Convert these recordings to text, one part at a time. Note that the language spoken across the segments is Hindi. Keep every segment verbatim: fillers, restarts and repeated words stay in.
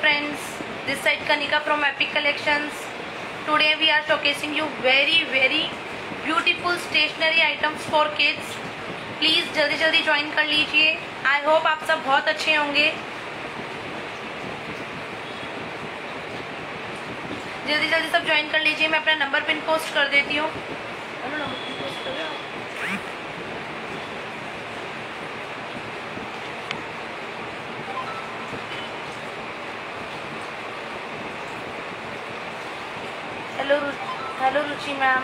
friends, this side Kanika from Epic Collections. Today we are showcasing you very very beautiful stationery items for kids. Please जल्दी जल्दी ज्वाइन कर लीजिए. I hope आप सब बहुत अच्छे होंगे. जल्दी जल्दी सब ज्वाइन कर लीजिए. मैं अपना नंबर पिन पोस्ट कर देती हूँ. Hello hello Ruchi ma'am.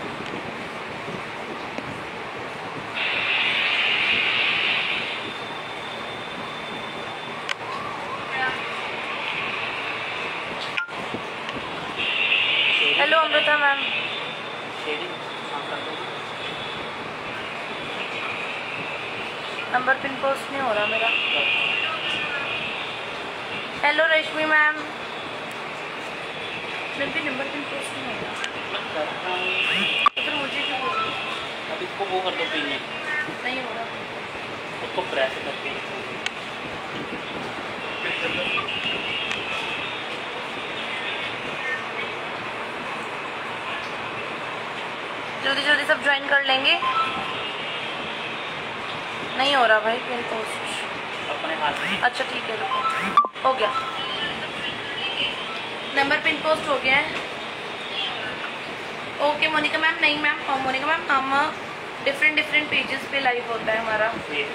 Hello Amrita ma'am. Number pin post नहीं हो रहा मेरा. Hello Rashmi ma'am. मेरा भी नंबर पिन पोस्ट नहीं हो रहा. तो फिर मुझे क्यों बोल रही? अब इसको वो कर दो पिन में. नहीं हो रहा. उसको प्रेस करके जल्दी जल्दी सब ज्वाइन कर लेंगे. नहीं हो रहा भाई पिन पोस्ट अपने हाथ में. अच्छा ठीक है, रुको. हो गया. नंबर पिन पोस्ट हो गया है. Okay Monika ma'am. नहीं मैम, मोनिका मैम हम डिफरेंट डिफरेंट पेजेस पे लाइव होता है हमारा.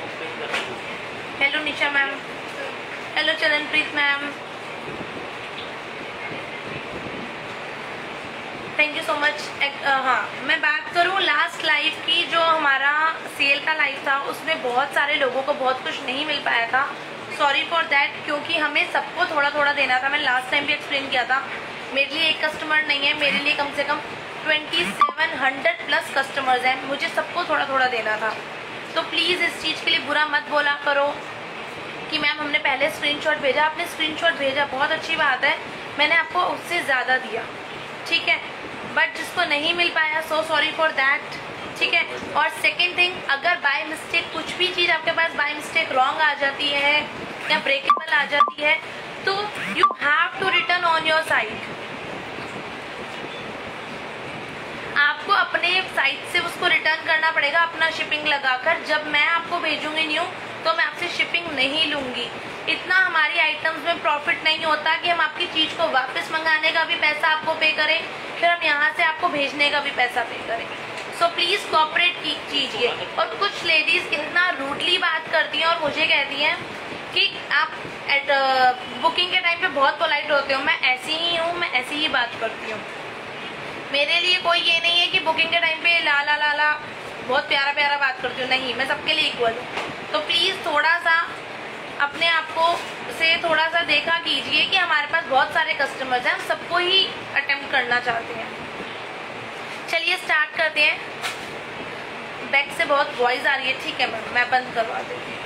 Hello Nisha ma'am. Hello Charanpreet ma'am. Thank you so much. हाँ, मैं बात करूँ लास्ट लाइव की, जो हमारा सेल का लाइव था उसमें बहुत सारे लोगों को बहुत कुछ नहीं मिल पाया था. सॉरी फॉर दैट, क्योंकि हमें सबको थोड़ा थोड़ा देना था. मैंने लास्ट टाइम भी एक्सप्लेन किया था. मेरे लिए एक कस्टमर नहीं है, मेरे लिए कम से कम सत्ताईस सौ प्लस कस्टमर्स हैं. मुझे सबको थोड़ा थोड़ा देना था. तो प्लीज़ इस चीज़ के लिए बुरा मत बोला करो कि मैम हमने पहले स्क्रीनशॉट भेजा. आपने स्क्रीनशॉट भेजा, बहुत अच्छी बात है. मैंने आपको उससे ज़्यादा दिया, ठीक है. बट जिसको नहीं मिल पाया, सो सॉरी फॉर दैट, ठीक है. और सेकेंड थिंग, अगर बाय मिस्टेक कुछ भी चीज़ आपके पास बाय मिस्टेक रॉन्ग आ जाती है या ब्रेकेबल आ जाती है, तो you have to return on your site. आपको अपने साइट से उसको रिटर्न करना पड़ेगा अपना शिपिंग लगाकर. जब मैं आपको भेजूंगी न्यू, तो मैं आपसे शिपिंग नहीं लूंगी. इतना हमारी आइटम्स में प्रॉफिट नहीं होता कि हम आपकी चीज़ को वापस मंगाने का भी पैसा आपको पे करें, फिर हम यहाँ से आपको भेजने का भी पैसा पे करें. सो प्लीज़ कॉपरेट कीजिए. और कुछ लेडीज़ इतना रूडली बात करती हैं और मुझे कहती हैं कि आप एट बुकिंग के टाइम पे बहुत पोलाइट होते हो. मैं ऐसी ही हूँ, मैं ऐसी ही बात करती हूँ. मेरे लिए कोई ये नहीं है कि बुकिंग के टाइम पे ला ला ला ला बहुत प्यारा प्यारा बात करती हूँ. नहीं, मैं सबके लिए इक्वल हूँ. तो प्लीज़ थोड़ा सा अपने आप को से थोड़ा सा देखा कीजिए कि हमारे पास बहुत सारे कस्टमर्स हैं, हम सबको ही अटेम्प्ट करना चाहते हैं. चलिए स्टार्ट करते हैं. बैक से बहुत वॉइस आ रही है. ठीक है मैम, मैं बंद करवा देती हूँ.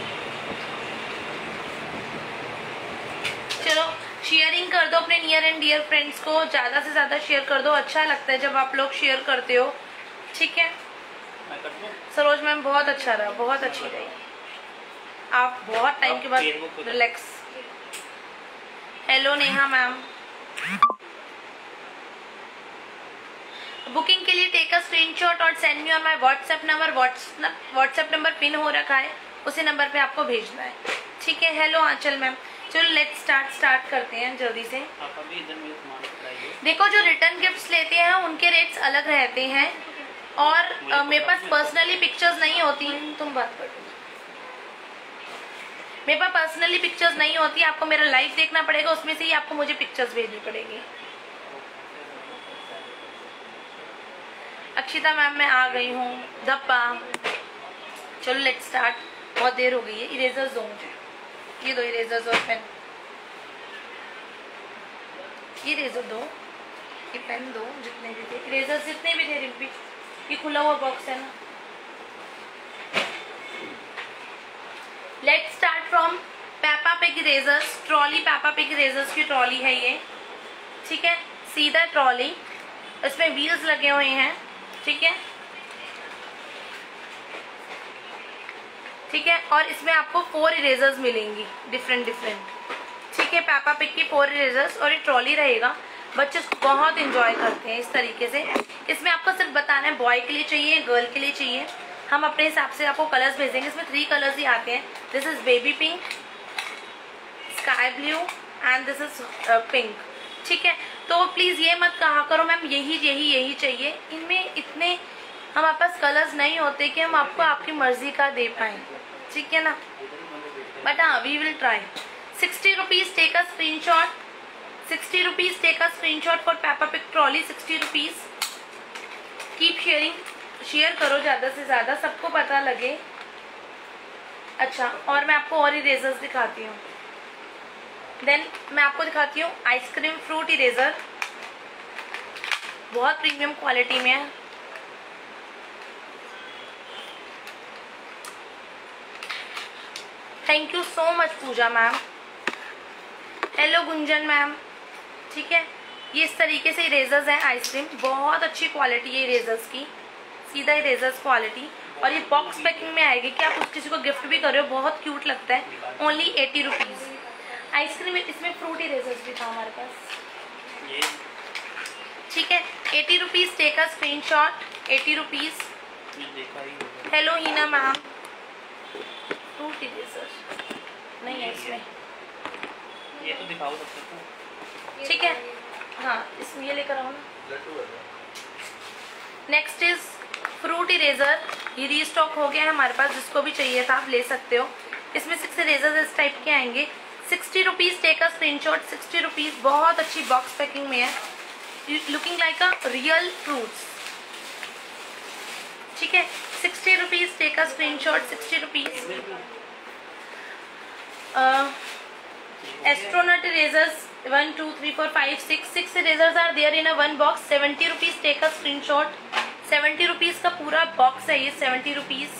चलो शेयरिंग कर दो अपने नियर एंड डियर फ्रेंड्स को. ज़्यादा से ज़्यादा शेयर कर दो. अच्छा लगता है जब आप लोग शेयर करते हो, ठीक है. सरोज मैम बहुत अच्छा रहा, बहुत अच्छी रही. आप बहुत टाइम के बाद relax. Hello Neha ma'am. Booking के लिए टेक अ स्क्रीनशॉट और send me on my WhatsApp number. WhatsApp number pin हो रखा है, उसी नंबर पे आपको भेजना है, ठीक है. Hello Aanchal ma'am. चलो लेट्स स्टार्ट स्टार्ट करते हैं जल्दी से. देखो, जो रिटर्न गिफ्ट्स लेते हैं उनके रेट्स अलग रहते हैं. और uh, मेरे पास पर्सनली पिक्चर्स नहीं होती. तुम बात कर दो. मेरे पास पर्सनली पिक्चर्स नहीं होती. आपको मेरा लाइव देखना पड़ेगा, उसमें से ही आपको मुझे पिक्चर्स भेजनी पड़ेगी. अक्षिता मैम मैं आ गई हूँ. धप्पा. चलो लेट्स स्टार्ट. बहुत देर हो गई है. इरेजर्स दो मुझे. ये दो इरेजर्स और पेन. ये इरेजर दो, ये पेन दो. जितने भी थे इरेजर्स, जितने भी थे रिम्पी. ये खुला हुआ बॉक्स है ना. Let's start from Peppa Pig erasers. Trolley Peppa Pig erasers की ट्रॉली है ये, ठीक है. सीधा ट्रॉली, इसमें व्हील्स लगे हुए हैं, ठीक है. ठीक है। और इसमें आपको फोर इरेजर्स मिलेंगी डिफरेंट डिफरेंट, ठीक ठीक है, पेपा पिग की फोर इरेजर्स और ये ट्रॉली रहेगा। बच्चे इसको बहुत इंजॉय करते हैं इस तरीके से। इसमें आपको सिर्फ बताना है बॉय के लिए चाहिए, गर्ल के लिए चाहिए, हम अपने हिसाब से आपको कलर्स भेजेंगे। इसमें थ्री कलर्स ही आते हैं। This is baby pink, sky blue and this is pink. ठीक है, तो प्लीज ये मत कहा करो मैम यही यही यही चाहिए। इनमें इतने हमारे पास कलर्स नहीं होते कि हम आपको आपकी मर्जी का दे पाए, ठीक है ना, बट हाँ we will try. Sixty rupees take a screen shot, sixty rupees take a screen shot for Peppa Pig trolley, sixty rupees. Keep sharing, share करो ज्यादा से ज्यादा, सबको पता लगे। अच्छा, और मैं आपको और इरेजर्स दिखाती हूँ। देन मैं आपको दिखाती हूँ आइसक्रीम फ्रूट इरेजर, बहुत प्रीमियम क्वालिटी में है। Thank you so much Puja ma'am. Hello Gunjan ma'am. ठीक है, ये इस तरीके से इरेजर्स हैं आइसक्रीम, बहुत अच्छी क्वालिटी है इरेजर्स की, सीधा इरेजर्स क्वालिटी। और ये बॉक्स पैकिंग में आएगी कि आप उस किसी को गिफ्ट भी कर रहे हो, बहुत क्यूट लगता है। Only eighty rupees ice cream. इसमें फ्रूट इरेजर्स भी था हमारे पास। ठीक है, eighty rupees take a screen shot, eighty rupees. Hello Heena ma'am. Fruit eraser नहीं है इसमें, ये तो दिखाओ सबको। ठीक है, हाँ इसमें ये लेकर आओ ना। नेक्स्ट इज फ्रूट इरेजर, ये रीस्टॉक हो गया है हमारे पास, जिसको भी चाहिए था आप ले सकते हो। इसमें सिक्स इरेजर इस टाइप के आएंगे। Sixty rupees take a screenshot, sixty rupees. बहुत अच्छी बॉक्स पैकिंग में है, looking like a real fruits. ठीक है, sixty rupees take a screenshot, sixty rupees. Astronaut erasers one two three four five six six erasers are there in a one box. Seventy rupees take a screenshot, seventy rupees का पूरा बॉक्स है ये, सेवेंटी रुपीज।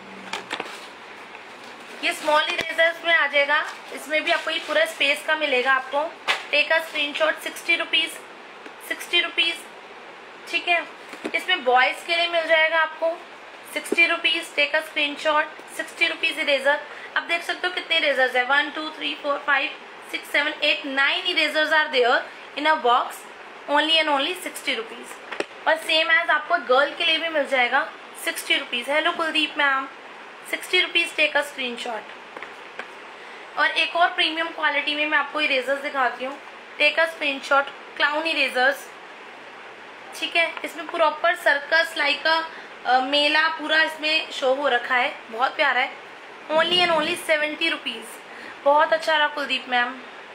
ये स्मॉल इरेजर्स में आ जाएगा, इसमें भी आपको ये पूरा स्पेस का मिलेगा आपको। Take a screenshot, sixty rupees, sixty rupees. ठीक है, इसमें बॉयज के लिए मिल जाएगा आपको sixty rupees take a screenshot, sixty rupees eraser. अब देख सकते हो कितने इरेजर्स है, one two three four five six seven eight nine erasers are there in a box, only and only sixty rupees. और सेम एज आपको गर्ल के लिए भी मिल जाएगा sixty rupees. Hello Kuldeep ma'am. Sixty rupees take a screenshot. और एक और प्रीमियम क्वालिटी में मैं आपको इरेजर्स दिखाती हूँ। Take a screenshot, clown erasers. ठीक है, इसमें proper circus like a mela पूरा इसमें शो हो रखा है, बहुत प्यारा है। Only and only seventy rupees. बहुत अच्छा रहा Kuldeep ma'am.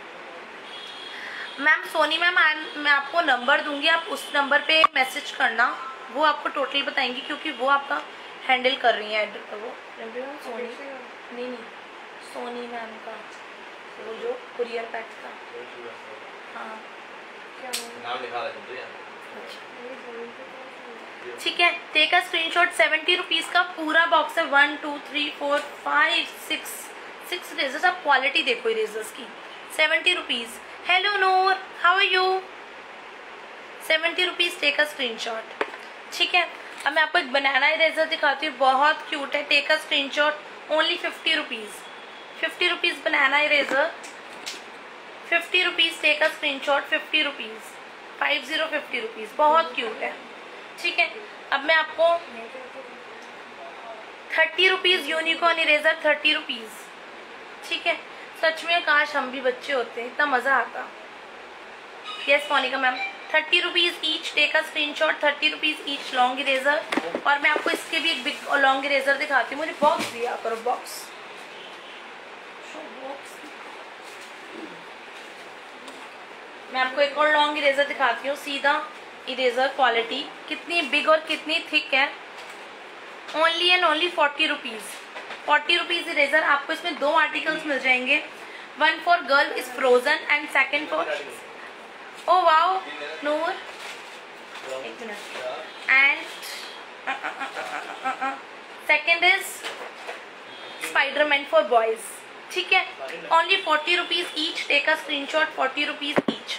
Ma'am Soni ma'am, मैं आपको नंबर दूंगी, आप उस नंबर पे मैसेज करना, वो आपको टोटल बताएंगी, क्योंकि वो आपका हैंडल कर रही है वो सोनी। नहीं नहीं सोनी मैम का, वो जो कुरियर पैक का। हाँ नाम लिखा है। ठीक है, take a screenshot. Seventy rupees का पूरा बॉक्स है। One two three four five six six erasers. आप क्वालिटी देखो इरेजर्स की, seventy rupees. Hello Noor, how are you. Seventy rupees take a screenshot. ठीक है, अब मैं आपको एक बनाना इरेजर दिखाती हूँ, बहुत क्यूट है। Take a screenshot, only fifty rupees. Fifty rupees banana eraser, fifty rupees take a screenshot, fifty rupees, five zero fifty rupees. बहुत क्यूट है। ठीक है, अब मैं आपको thirty rupees unicorn eraser, thirty rupees. ठीक है, सच में काश हम भी बच्चे होते, इतना मजा आता। Yes Monika ma'am, thirty rupees each take a screenshot, thirty rupees each long eraser. और मैं आपको इसके भी एक बिग और लॉन्ग इरेजर दिखाती हूँ। मुझे बॉक्स दिया करो, बॉक्स। मैं आपको एक और लॉन्ग इरेजर दिखाती हूँ, सीधा इरेजर क्वालिटी कितनी बिग और कितनी थिक है। Only and only forty rupees. Forty rupees eraser. आपको इसमें दो आर्टिकल्स मिल जाएंगे, one for girl is Frozen and second for, oh wow Noor, एक minute, and second is Spiderman for boys. ठीक है, only forty rupees each take a screenshot, forty rupees each.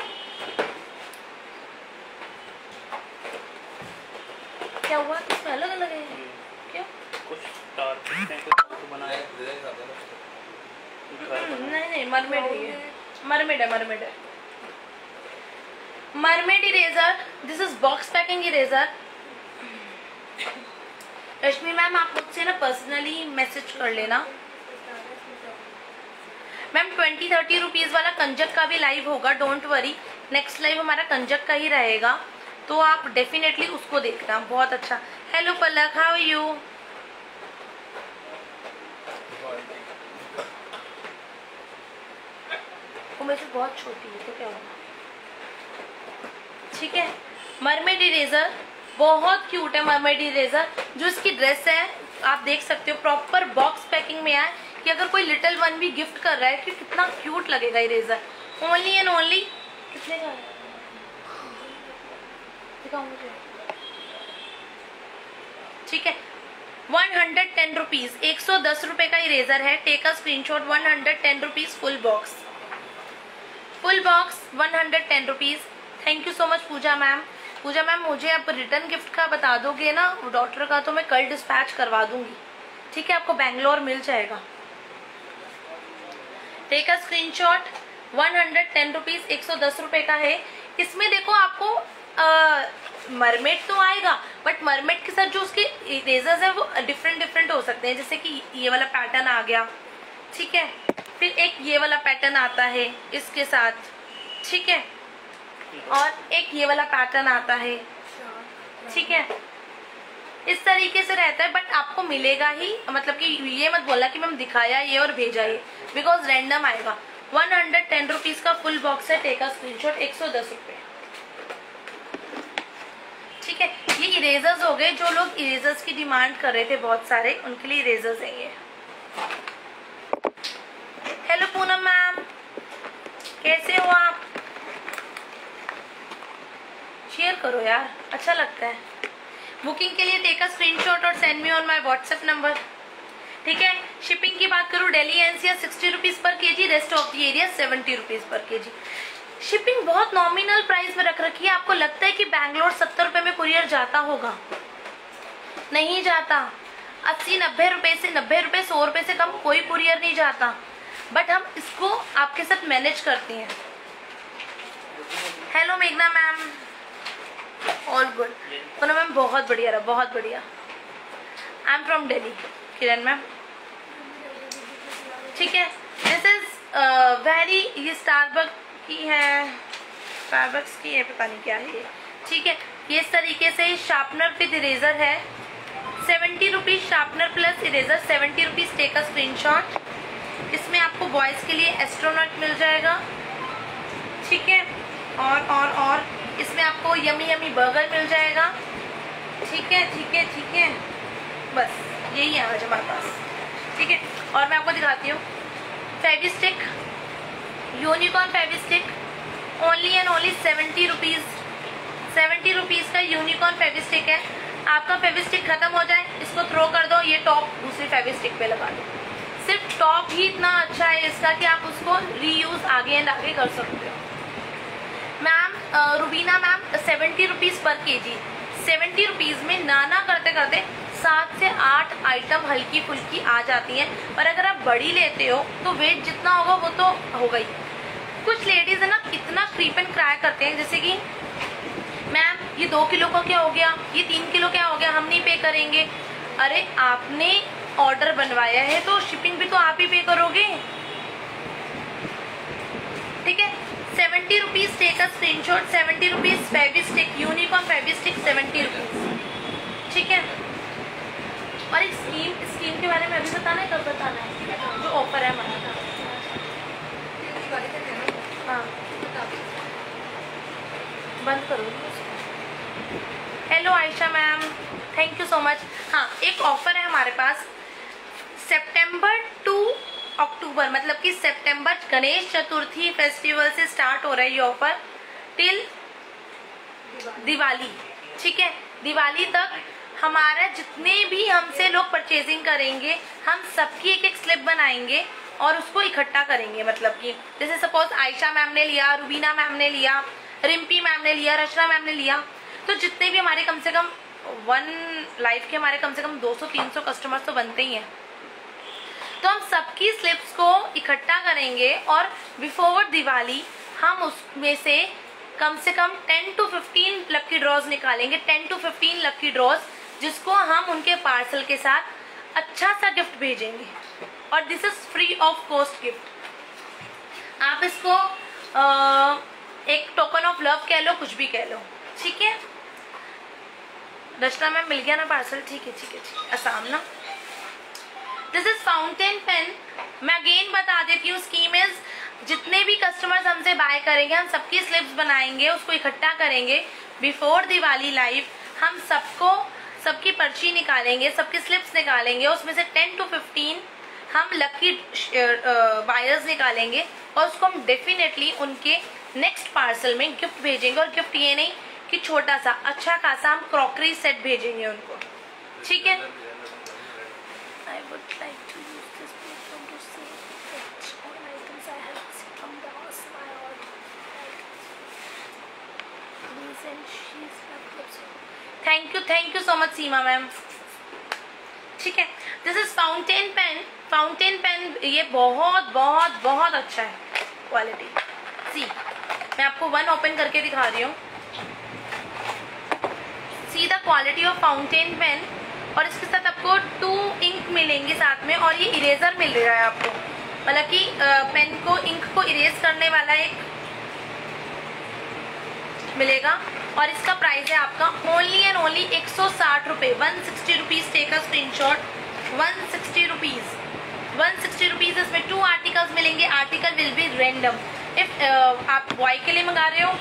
क्या हुआ, इसमें अलग अलग है क्या? कुछ स्टार हैं, कुछ बनाए दे दे नहीं नहीं मरमेड है ये। मरमेड है, मरमेड है, mermaid eraser. This is box packing eraser. Rashmi ma'am आप मुझसे ना पर्सनली मैसेज कर लेना। मैम ट्वेंटी थर्टी रुपीज वाला कंजक का भी लाइव होगा, डोंट वरी। नेक्स्ट लाइव हमारा कंजक का ही रहेगा, तो आप डेफिनेटली उसको देखना, बहुत अच्छा। Hello Palak, how are you? वो मेरे से बहुत छोटी है तो क्या होगा, ठीक है। मरमेड इरेजर बहुत क्यूट है, मरमेड इरेजर। जो इसकी ड्रेस है आप देख सकते हो, प्रॉपर बॉक्स पैकिंग में है कि अगर कोई लिटिल वन भी गिफ्ट कर रहा है कि कितना क्यूट लगेगा इरेजर। ओनली एंड ओनली कितने का है, दिखाओ मुझे, ठीक है, वन हंड्रेड टेन रुपीज, एक सौ दस रुपए का इरेजर है। Take a screenshot, one hundred ten rupees full box, full box one hundred ten rupees. Thank you so much Puja ma'am. Pooja ma'am मुझे आप रिटर्न गिफ्ट का बता दोगे ना डॉटर का, तो मैं कल डिस्पैच करवा दूंगी, ठीक है, आपको बैंगलोर मिल जाएगा। Take a screenshot, one hundred ten rupees, एक सौ दस रुपए का है। इसमें देखो आपको मरमेड तो आएगा, बट मरमेड के साथ जो उसके इरेजर्स है वो डिफरेंट डिफरेंट हो सकते हैं, जैसे कि ये वाला पैटर्न आ गया, ठीक है, फिर एक ये वाला पैटर्न आता है इसके साथ, ठीक है, और एक ये वाला पैटर्न आता है, ठीक है, इस तरीके से रहता है। बट आपको मिलेगा ही, मतलब कि ये मत बोलना कि मैम दिखाया ये और भेजा ये, बिकॉज रैंडम आएगा। वन हंड्रेड टेन रुपीज का फुल बॉक्स है। टेक अ स्क्रीनशॉट, एक सौ दस रुपए, ठीक है। ये इरेजर्स हो गए, जो लोग इरेजर्स की डिमांड कर रहे थे बहुत सारे, उनके लिए इरेजर्स है ये। हेलो पूनम मैम, कैसे हो आप? शेयर करो यार, अच्छा लगता है। बुकिंग के लिए टेक अ स्क्रीनशॉट और send me on my WhatsApp number, ठीक है। शिपिंग की बात करूँ, Delhi NCR sixty rupees per KG, rest of the area seventy rupees per KG. Shipping बहुत नॉमिनल प्राइस में रख रखी है। आपको लगता है कि बैंगलोर सत्तर रुपए में कुरियर जाता होगा, नहीं जाता। अस्सी नब्बे रुपए से नब्बे रुपए सौ रुपए से कम कोई कुरियर नहीं जाता, बट हम इसको आपके साथ मैनेज करते हैं। हेलो मेघना ma'am, all good. Poonam ma'am बहुत बढ़िया रहा, बहुत बढ़िया। I am from Delhi, Kiran ma'am, ठीक है। दिस इज वेरी, ये स्टारबक्स की है, स्टारबक्स की है, पता नहीं क्या है ये, ठीक है। ये इस तरीके से शार्पनर विद इरेजर है, seventy rupees sharpener plus eraser, seventy rupees. Take a screenshot. इसमें आपको बॉयज के लिए एस्ट्रोनॉट मिल जाएगा, ठीक है, और और और इसमें आपको यमी यमी बर्गर मिल जाएगा, ठीक है, ठीक है, ठीक है, बस यही है आज हमारे पास, ठीक है। और मैं आपको दिखाती हूँ Fevistick, unicorn Fevistick, only and only seventy rupees, seventy rupees का यूनिकॉर्न फेविस्टिक है। आपका फेविस्टिक खत्म हो जाए, इसको थ्रो कर दो, ये टॉप दूसरी फेविस्टिक पे लगा दो। सिर्फ टॉप ही इतना अच्छा है इसका कि आप उसको रीयूज आगे एंड आगे कर सकते हो। Ma'am Rubina ma'am, seventy rupees per KG, seventy rupees में नाना करते करते सात से आठ आइटम हल्की फुल्की आ जाती हैं। पर अगर आप बड़ी लेते हो तो वेट जितना होगा वो तो होगा ही। कुछ लेडीज है ना इतना क्रीप एंड क्राई करते हैं, जैसे कि मैम ये दो किलो का क्या हो गया, ये तीन किलो क्या हो गया, हम नहीं पे करेंगे। अरे आपने ऑर्डर बनवाया है तो शिपिंग भी तो आप ही पे करोगे, ठीक है। Seventy rupees, take a screenshot, seventy rupees Fevistick, unicorn Fevistick seventy rupees, ठीक है। और एक स्कीम, स्कीम के बारे में अभी बताना है, कब बताना है, जो ऑफर है हमारा, हाँ बंद करो। Hello Ayesha ma'am, thank you so much. हाँ एक ऑफर है हमारे पास, सितंबर टू अक्टूबर, मतलब कि सितंबर गणेश चतुर्थी फेस्टिवल से स्टार्ट हो रहा है ये ऑफर टिल दिवाली, ठीक है। दिवाली तक हमारा जितने भी हमसे लोग परचेजिंग करेंगे, हम सबकी एक एक स्लिप बनाएंगे और उसको इकट्ठा करेंगे। मतलब कि जैसे सपोज आयशा मैम ने लिया, रुबीना मैम ने लिया, रिम्पी मैम ने लिया, रचना मैम ने लिया, तो जितने भी हमारे कम से कम वन लाइफ के हमारे कम से कम दो सौ तीन सौ कस्टमर्स तो बनते ही हैं। तो हम सबकी स्लिप्स को इकट्ठा करेंगे और बिफोर दिवाली हम उसमें से कम से कम ten to fifteen lucky draws निकालेंगे, ten to fifteen lucky draws, जिसको हम उनके पार्सल के साथ अच्छा सा गिफ्ट भेजेंगे। और this is free of cost gift. आप इसको आ, एक टोकन ऑफ लव कह लो, कुछ भी कह लो, ठीक है। रचना मैम मिल गया ना पार्सल? ठीक है ठीक है ठीक, आसाम ना। This is fountain pen. मैं अगेन बता देती हूँ, स्कीम इज जितने भी कस्टमर्स हमसे बाय करेंगे हम सबकी स्लिप्स बनाएंगे, उसको इकट्ठा करेंगे बिफोर दिवाली लाइव। हम सबको सबकी पर्ची निकालेंगे, सबकी स्लिप्स निकालेंगे, उसमें से टेन टू फिफ्टीन हम लकी बायर्स निकालेंगे और उसको हम डेफिनेटली उनके नेक्स्ट पार्सल में गिफ्ट भेजेंगे। और गिफ्ट ये नहीं कि छोटा सा, अच्छा खासा हम क्रॉकरी सेट भेजेंगे उनको, ठीक है। I would like to use this platform to say that all items I have received from the house my order. Please and she's laptops. Thank you, thank you so much Seema ma'am, ठीक है। This is fountain pen. Fountain pen ये बहुत बहुत बहुत अच्छा है क्वालिटी। सी मैं आपको वन ओपन करके दिखा रही हूँ। See the quality of fountain pen. और इसके साथ आपको टू इंक मिलेंगे साथ में, और ये इरेजर मिल रहा है आपको, मतलब कि पेन को, इंक को इरेज करने वाला एक मिलेगा। और इसका प्राइस है आपका ओनली एंड ओनली एक सौ साठ रुपये, one sixty rupees. Take a screenshot, one sixty rupees, one sixty rupees. इसमें टू आर्टिकल्स मिलेंगे, article will be random. If आप बॉय के लिए मंगा रहे हो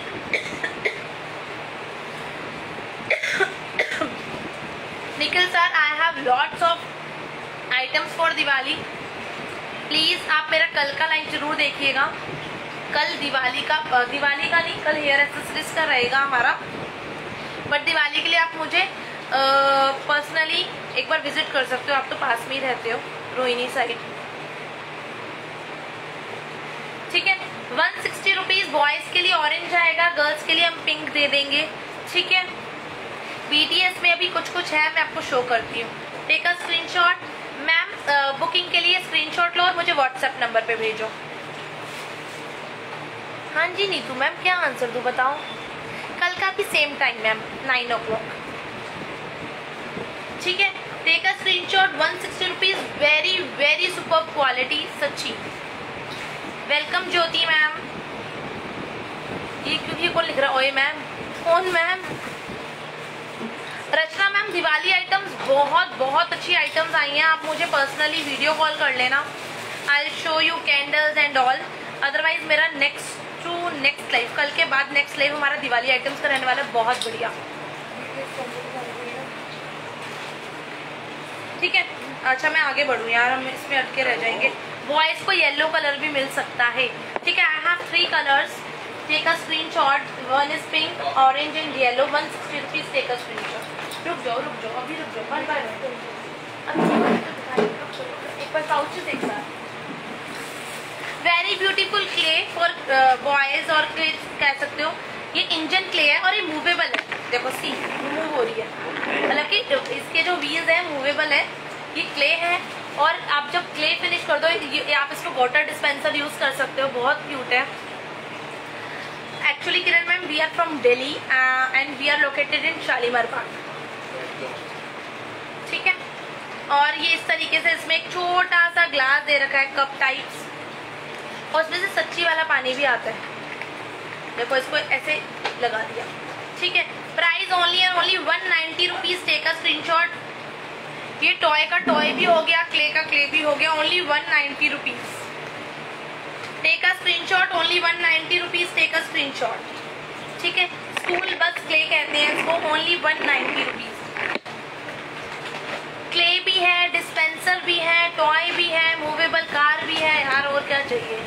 Nikhil sir, I have lots of items for Diwali. Please आप मेरा कल का लाइव जरूर देखिएगा। कल दिवाली का, दिवाली का नहीं, कल हेयर एक्सेसरीज का रहेगा हमारा, बट दिवाली के लिए आप मुझे पर्सनली uh, एक बार विजिट कर सकते हो। आप तो पास में ही रहते हो, रोहिणी साइड, ठीक है। One sixty rupees. बॉयज के लिए ऑरेंज आएगा, गर्ल्स के लिए हम पिंक दे देंगे, ठीक है। बीटीएस में अभी कुछ कुछ है, मैं आपको शो करती हूँ। Take a screenshot. Ma'am booking के लिए स्क्रीनशॉट लो और मुझे व्हाट्सएप नंबर पे भेजो। हाँ जी नीतू मैम, क्या आंसर दूँ बताओ? कल का भी same time ma'am, nine o'clock, ठीक है। Take a screenshot. One sixty rupees, very very super quality, सच्ची। Welcome Jyoti ma'am. ये क्योंकि कौन लिख रहा है? ओए मैम, कौन ma'am? Rachna ma'am, Diwali items बहुत बहुत अच्छी आइटम्स आई हैं। आप मुझे पर्सनली वीडियो कॉल कर लेना, I will show you candles and all. Otherwise मेरा नेक्स्ट टू नेक्स्ट लाइव, कल के बाद नेक्स्ट लाइव हमारा दिवाली आइटम्स का रहने वाला है, बहुत बढ़िया, ठीक है। अच्छा मैं आगे बढ़ूँ यार, हम इसमें अटके रह जाएंगे। बॉयज को येलो कलर भी मिल सकता है, ठीक है। I have three colours. Take a screenshot. One is pink, orange and yellow. One sixty rupees. Take a screenshot. रुक जाओ रुक जाओ, अभी रुक जाओ, बाय बाय। एक बार पाउचेस एक साथ। Very beautiful clay for boys, और क्ले कह सकते हो। ये इंजन क्ले है और ये मूवेबल है, देखो सी मूव हो रही है, मतलब कि इसके जो व्हील्स हैं मूवेबल है। ये क्ले है और आप जब क्ले फिनिश कर दो, ये आप इसको वाटर डिस्पेंसर यूज कर सकते हो, बहुत क्यूट है। Actually Kiran ma'am, we are from Delhi and we are located in Shalimar Bagh, ठीक है। और ये इस तरीके से इसमें एक छोटा सा ग्लास दे रखा है, कप टाइप्स, और उसमें से सच्ची वाला पानी भी आता है। देखो इसको ऐसे लगा दिया, ठीक है। Price only and only one ninety rupees. Take a screenshot. ये टॉय का टॉय भी हो गया, क्ले का क्ले भी हो गया, only one ninety rupees. Take a screenshot, only one ninety rupees. Take a screenshot, ठीक है। स्कूल बस क्ले कहते हैं इसको, only one ninety rupees. Clay भी है, डिस्पेंसर भी है, टॉय भी है, मूवेबल कार भी है, यार और क्या चाहिए।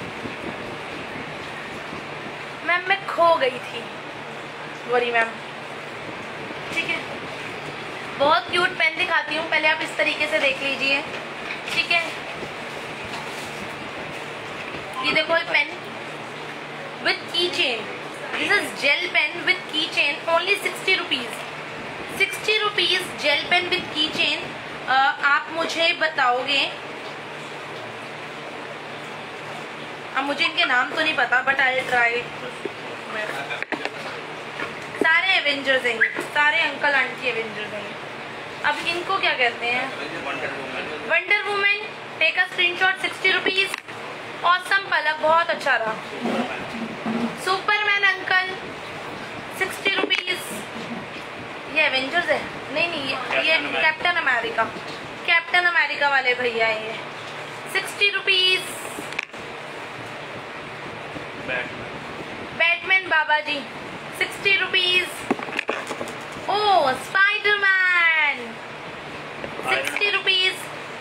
मैम मैं खो गई थी, वरी मैम, ठीक है। बहुत क्यूट पेन दिखाती हूँ, पहले आप इस तरीके से देख लीजिए, ठीक है। ये देखो ये pen with key chain, this is gel pen with key chain, only sixty rupees. Sixty rupees gel pen with key chain. आप मुझे बताओगे अब मुझे इनके नाम तो नहीं पता बट आई ट्राई। सारे एवेंजर्स हैं, सारे अंकल आंटी एवेंजर्स हैं। अब इनको क्या कहते हैं? Wonder Woman. Take a screenshot, sixty rupees. Awesome Palak, बहुत अच्छा रहा। Superman uncle, sixty rupees. ये एवेंजर्स है? नहीं नहीं, ये ये कैप्टन अमेरिका, कैप्टन अमेरिका वाले भैया है ये। Sixty rupees. बैटमैन बाबा जी, sixty rupees. Oh Spiderman, sixty rupees.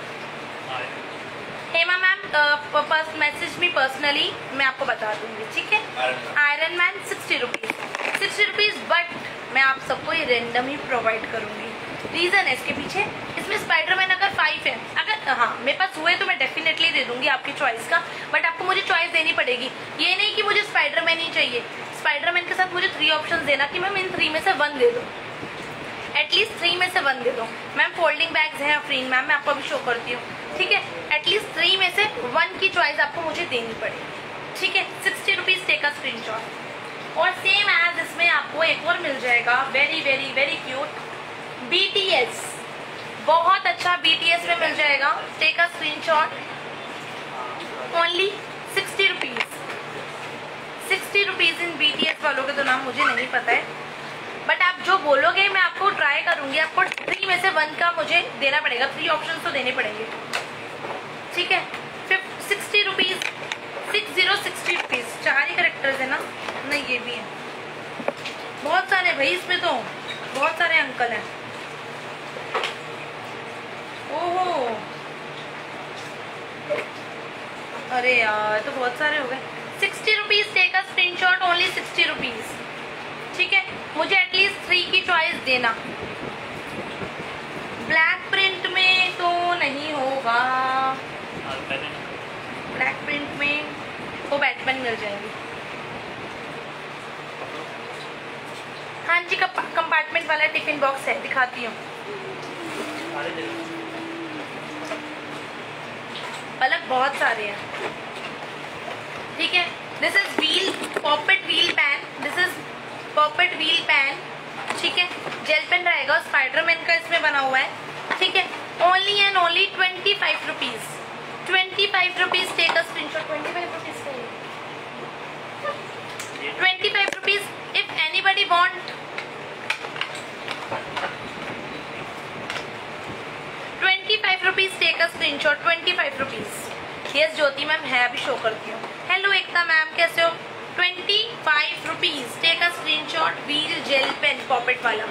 Hema ma'am message me personally, मैं आपको बता दूंगी, ठीक है। Iron Man sixty rupees, sixty rupees. But मैं आप सबको ये रेंडम ही प्रोवाइड करूंगी। रीजन है इसके पीछे, इसमें स्पाइडरमैन अगर फाइव है, अगर हाँ मेरे पास हुए तो मैं डेफिनेटली दे दूंगी आपकी चॉइस का, बट आपको मुझे चॉइस देनी पड़ेगी। ये नहीं कि मुझे स्पाइडरमैन ही चाहिए, स्पाइडरमैन के साथ मुझे थ्री ऑप्शन देना कि मैम इन थ्री में से वन दे दो, एटलीस्ट थ्री में से वन दे दो। मैम फोल्डिंग बैग्स हैं अफरीन मैम, मैं आपको अभी शो करती हूँ, ठीक है। एटलीस्ट थ्री में से वन की चॉइस आपको मुझे देनी पड़ेगी, ठीक है। Sixty rupees take a screenshot. और सेम एज इसमें आपको एक और मिल जाएगा, very very very cute BTS, बहुत अच्छा बीटीएस में मिल जाएगा। Take a screenshot, only sixty rupees. Sixty rupees इन बीटीएस वालों के तो नाम मुझे नहीं पता है, बट आप जो बोलोगे मैं आपको ट्राई करूंगी। आपको थ्री में से वन का मुझे देना पड़ेगा, थ्री ऑप्शन तो देने पड़ेंगे, ठीक है। Fifty sixty rupees, six zero sixty rupees. चार ही करेक्टर्स है ना? नहीं ये भी है, बहुत सारे भाई इसमें तो, बहुत सारे अंकल हैं। ओहो अरे यार तो बहुत सारे हो गए। Sixty rupees take a screenshot, only sixty rupees, ठीक है। मुझे एटलीस्ट थ्री की चॉइस देना। ब्लैक प्रिंट में तो नहीं होगा, ब्लैक प्रिंट में वो बैटमैन मिल जाएंगे। हाँ जी, कंपार्टमेंट वाला टिफिन बॉक्स है, दिखाती हूँ। पलक बहुत सारे हैं, ठीक है। This is wheel pop it wheel pen, this is pop it wheel pen, ठीक है। जेल पेन रहेगा, स्पाइडरमैन का इसमें बना हुआ है, ठीक है। Only and only twenty five rupees, twenty five rupees take a screenshot. Twenty five rupees twenty five rupees. If anybody want, twenty five rupees take a screenshot, twenty five rupees. Yes Jyoti ma'am है, अभी शो करती हूँ। हेलो एकता मैम, कैसे हो? Twenty five rupees take a screenshot. Wheel gel pen pop it वाला,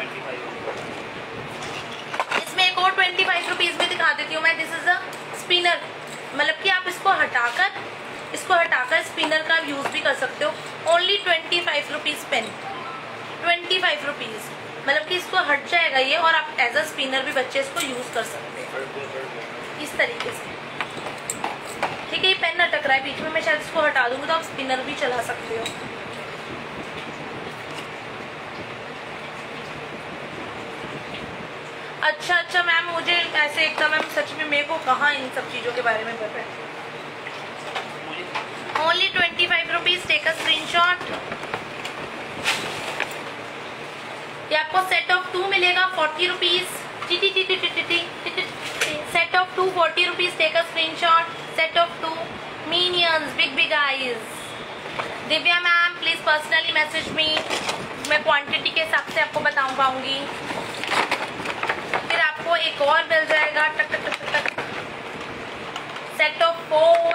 इसमें एक और ट्वेंटी फाइव रुपीज में दिखा देती हूँ मैं। दिस इज अ स्पिनर, मतलब कि आप इसको हटाकर इसको हटाकर स्पिनर का यूज भी कर सकते हो। Only twenty five rupees pen, twenty five rupees, मतलब कि इसको हट जाएगा ये और आप एज अ स्पिनर भी बच्चे इसको यूज कर सकते हैं इस तरीके से, ठीक है। ये पेन अटक रहा है बीच में, मैं शायद इसको हटा दूंगी तो आप स्पिनर भी चला सकते हो। अच्छा अच्छा मैम, मुझे ऐसे एकदम मैम सच में मेरे को कहाँ इन सब चीज़ों के बारे में पता है। Only twenty five rupees take a screenshot. ये आपको सेट ऑफ टू मिलेगा forty rupees. T T T T T T set of two forty rupees take a screenshot. Set of two minions big big eyes. Divya ma'am please personally message me, मैं क्वांटिटी के हिसाब से आपको बता पाऊंगी। फिर आपको एक और मिल जाएगा टक टक टक टक set of four,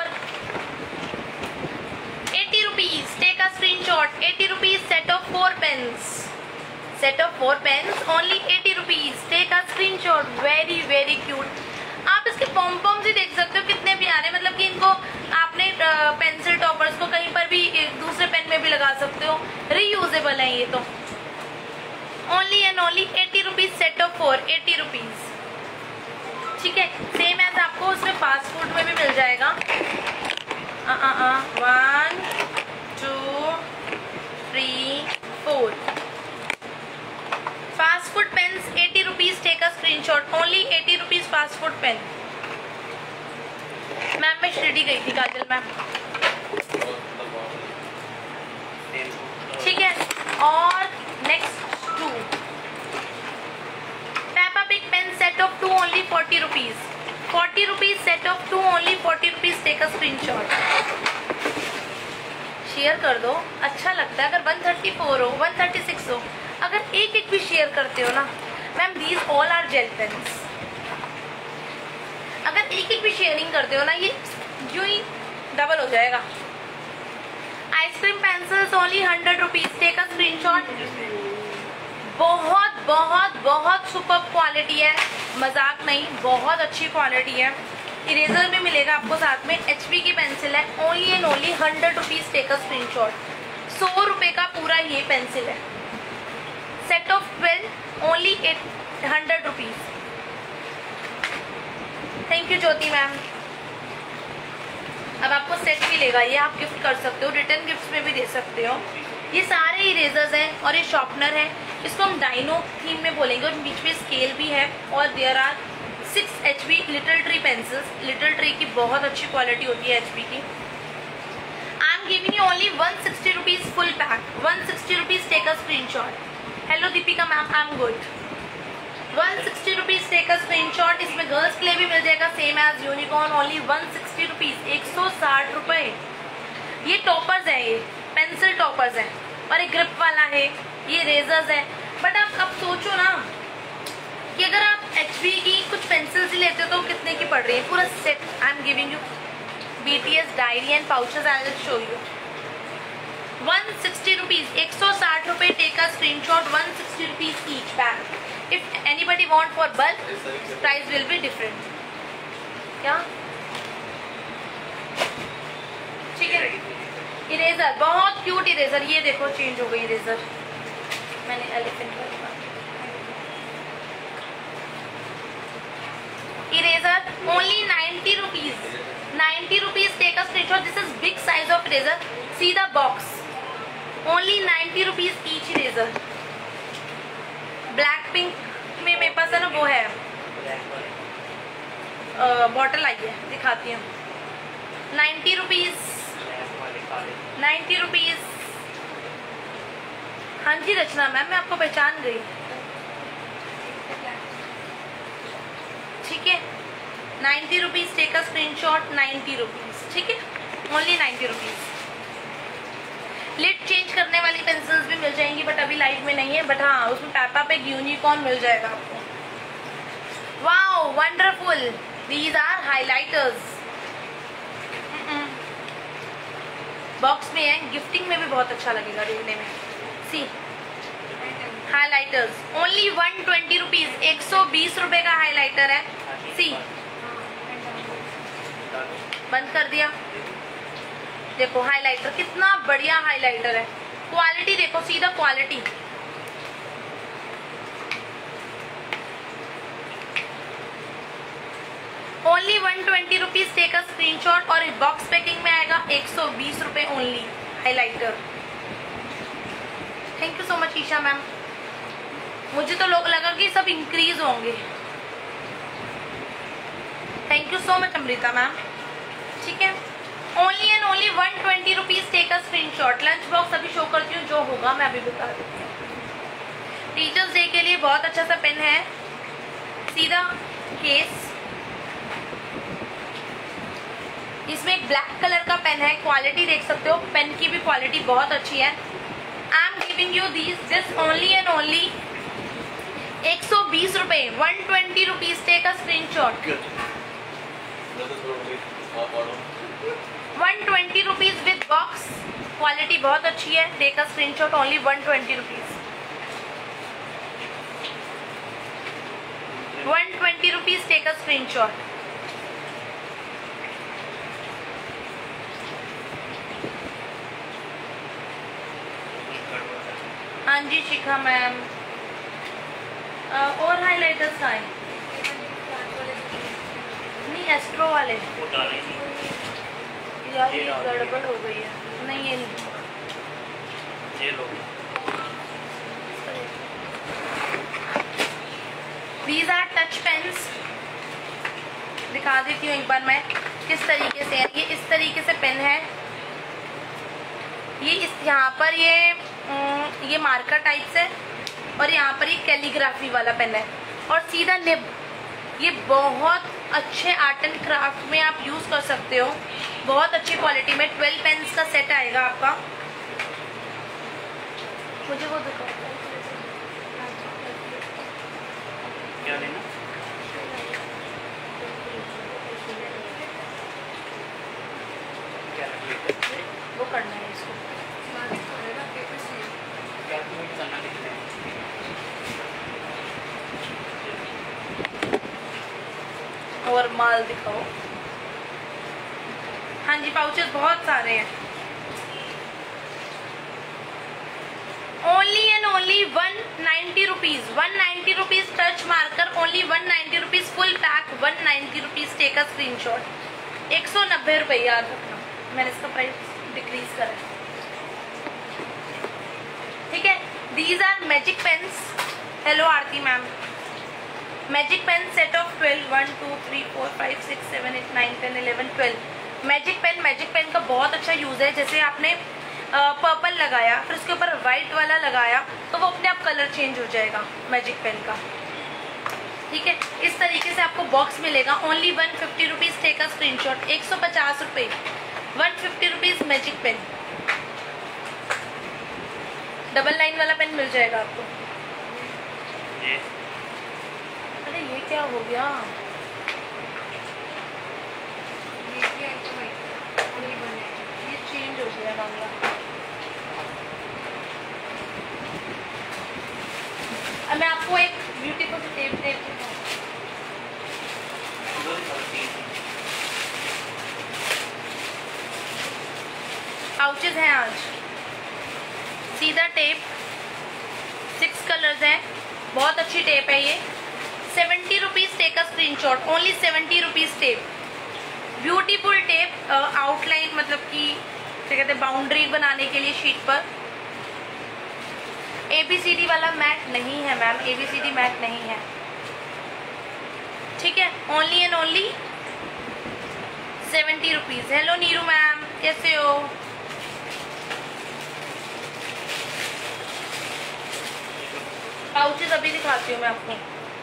eighty rupees take a screenshot. Eighty rupees set of four pens, set of four pens only eighty rupees take a screenshot. Very very cute. आप इसके पॉम पॉम्स ही देख सकते हो कितने प्यारे, मतलब कि इनको आपने पेंसिल टॉपर्स को कहीं पर भी दूसरे पेन में भी लगा सकते हो, रीयूजेबल है ये तो। Only and only eighty rupees set of four, eighty rupees, ठीक है। सेम एज आपको उसमें फास्ट फूड में भी मिल जाएगा। One two three four fast food pens eighty rupees take a screenshot. Only eighty rupees fast food pen. Ma'am मैं शिरडी गई थी Kajal ma'am. Rupees, forty rupees set of two, only forty rupees, take a screenshot. Share कर दो, अच्छा लगता है। अगर वन थर्टी फोर हो, वन थर्टी सिक्स हो, अगर एक एक भी शेयर करते हो ना ma'am, these all are gel pens. अगर एक एक भी शेयरिंग करते हो ना, ये जो ही डबल हो जाएगा। Ice cream pencils only hundred rupees, take a screenshot. बहुत बहुत बहुत सुपर क्वालिटी है, मजाक नहीं, बहुत अच्छी क्वालिटी है। इरेजर भी मिलेगा आपको साथ में, एचपी की पेंसिल है, only and only hundred rupees, take a screenshot. सौ रुपए का पूरा ये पेंसिल है, set of twelve, only eight hundred rupees. Thank you Jyoti ma'am. अब आपको सेट भी लेगा, ये आप गिफ्ट कर सकते हो, रिटर्न गिफ्ट में भी दे सकते हो। ये सारे इरेजर्स हैं और ये शॉर्पनर है, इसको हम डाइनो थीम में बोलेंगे, और बीच में स्केल भी है। और there are six H P little tree pencils. Little tree की बहुत अच्छी क्वालिटी होती है एच पी की। I am giving you only one sixty rupees full pack, one sixty rupees, take a screenshot. Hello Deepika ma'am, I am good. One sixty rupees, take a screenshot. इसमें गर्ल्स के लिए भी मिल जाएगा same as unicorn, only one sixty rupees, एक सौ साठ रुपए। ये टॉपर्स है, ये पेंसिल टॉपर्स है, और एक ग्रिप वाला है, ये रेजर्स है। बट आप अब सोचो ना कि अगर आप एचबी की कुछ पेंसिल्स ही लेते हो तो कितने की पड़ रही है पूरा set. I am giving you BTS diary and pouches, I will show you. One sixty rupees, एक सौ साठ रुपए, take a screenshot. One sixty rupees each pack. If anybody want for bulk, price will be different. क्या ठीक है। इरेजर बहुत क्यूट इरेजर, ये देखो चेंज हो गई इरेजर, मैंने एलिफेंट का eraser only ninety rupees, ninety rupees, take a screenshot. This is big size of eraser, see the box, only ninety rupees each eraser. Black pink में मेरे पास है ना, वो है बॉटल आई है, दिखाती हूँ। Ninety rupees, ninety rupees. हाँ जी रचना मैम, मैं आपको पहचान गई। ठीक है, ninety rupees, take a screenshot, ninety rupees, ठीक है, only ninety rupees. Lid change करने वाली पेंसिल्स भी मिल जाएंगी, बट अभी लाइव में नहीं है। बट हाँ, उसमें पैपा पे यूनिकॉर्न मिल जाएगा आपको। Wow wonderful, these are highlighters. Box में है, गिफ्टिंग में भी बहुत अच्छा लगेगा देखने में। See highlighters only one twenty rupees, एक सौ बीस रुपए का हाइलाइटर है। सी बंद कर दिया, देखो हाइलाइटर कितना बढ़िया हाइलाइटर है। क्वालिटी देखो, सीधा quality. Only one twenty rupees, take a screenshot. और बॉक्स पैकिंग में आएगा एक सौ बीस रुपए only highlighter. Thank you so much Isha ma'am. मुझे तो लोग लगा कि सब इंक्रीज होंगे। Thank you so much Amrita ma'am. ठीक है, only and only one twenty rupees, take a screenshot. Lunch box अभी शो करती हूँ, जो होगा मैं अभी बता देती हूँ। टीचर्स डे के लिए बहुत अच्छा सा पेन है, सीधा केस। इसमें एक ब्लैक कलर का पेन है, क्वालिटी देख सकते हो, पेन की भी क्वालिटी बहुत अच्छी है। I am giving you this this only and only एक सौ बीस रुपए, one twenty rupees, take a screenshot. One twenty rupees with box, quality बहुत अच्छी है, take a screenshot, only one twenty rupees. One twenty rupees, take a screenshot. हाँ जी शिखा मैम। और हाइलाइटर्स का है नहीं, एस्ट्रो वाले यार, ये गड़बड़ हो गई है। नहीं ये नहीं, ये लो। These are टच पेन्स, दिखा देती हूँ एक बार मैं किस तरीके से है। ये इस तरीके से पेन है, ये इस यहाँ पर ये ये मार्कर टाइप से, और यहाँ पर ये कैलीग्राफी वाला पेन है, और सीधा निब ये बहुत अच्छे आर्ट एंड क्राफ्ट में आप यूज कर सकते हो, बहुत अच्छी क्वालिटी में। ट्वेल्व पेन्स का सेट आएगा आपका। मुझे वो दिखाओ क्या लेना? क्या लेना? वो करना है इसको। क्या तुम्हें करना लिखना है? और माल दिखाओ। हाँ जी, पाउचेस बहुत सारे हैं। Only and only one ninety rupees, one ninety rupees touch marker, only one ninety rupees full pack, one ninety rupees take a screenshot. एक सौ नब्बे रुपये याद रखना, मैंने इसका प्राइस डिक्रीज करा, ठीक है। These are magic pens. Hello Aarti ma'am. Magic pen set of twelve, one two three four five six seven eight nine ten eleven twelve. Magic pen, magic pen का बहुत अच्छा यूज है। जैसे आपने पर्पल लगाया, फिर उसके ऊपर व्हाइट वाला लगाया, तो वो अपने आप कलर चेंज हो जाएगा मैजिक पेन का, ठीक है। इस तरीके से आपको बॉक्स मिलेगा। Only one fifty rupees take a screenshot. एक सौ पचास रुपये, one fifty rupees magic pen. Double line वाला पेन मिल जाएगा आपको। ये अरे ये क्या हो गया? ये चेंज हो गया मामला। अब मैं आपको एक ब्यूटीफुल टेप टेप पाउचेस हैं आज। सीधा टेप, सिक्स कलर्स हैं, बहुत अच्छी टेप है ये। Seventy rupees take a screenshot, only seventy rupees tape. Beautiful tape, outline मतलब कि क्या कहते हैं, बाउंड्री बनाने के लिए शीट पर। एबीसीडी वाला मैट नहीं है मैम, एबीसीडी मैट नहीं है, ठीक है। Only and only seventy rupees. Hello Neeru ma'am, कैसे हो? पाउचेस अभी दिखाती हूँ मैं आपको।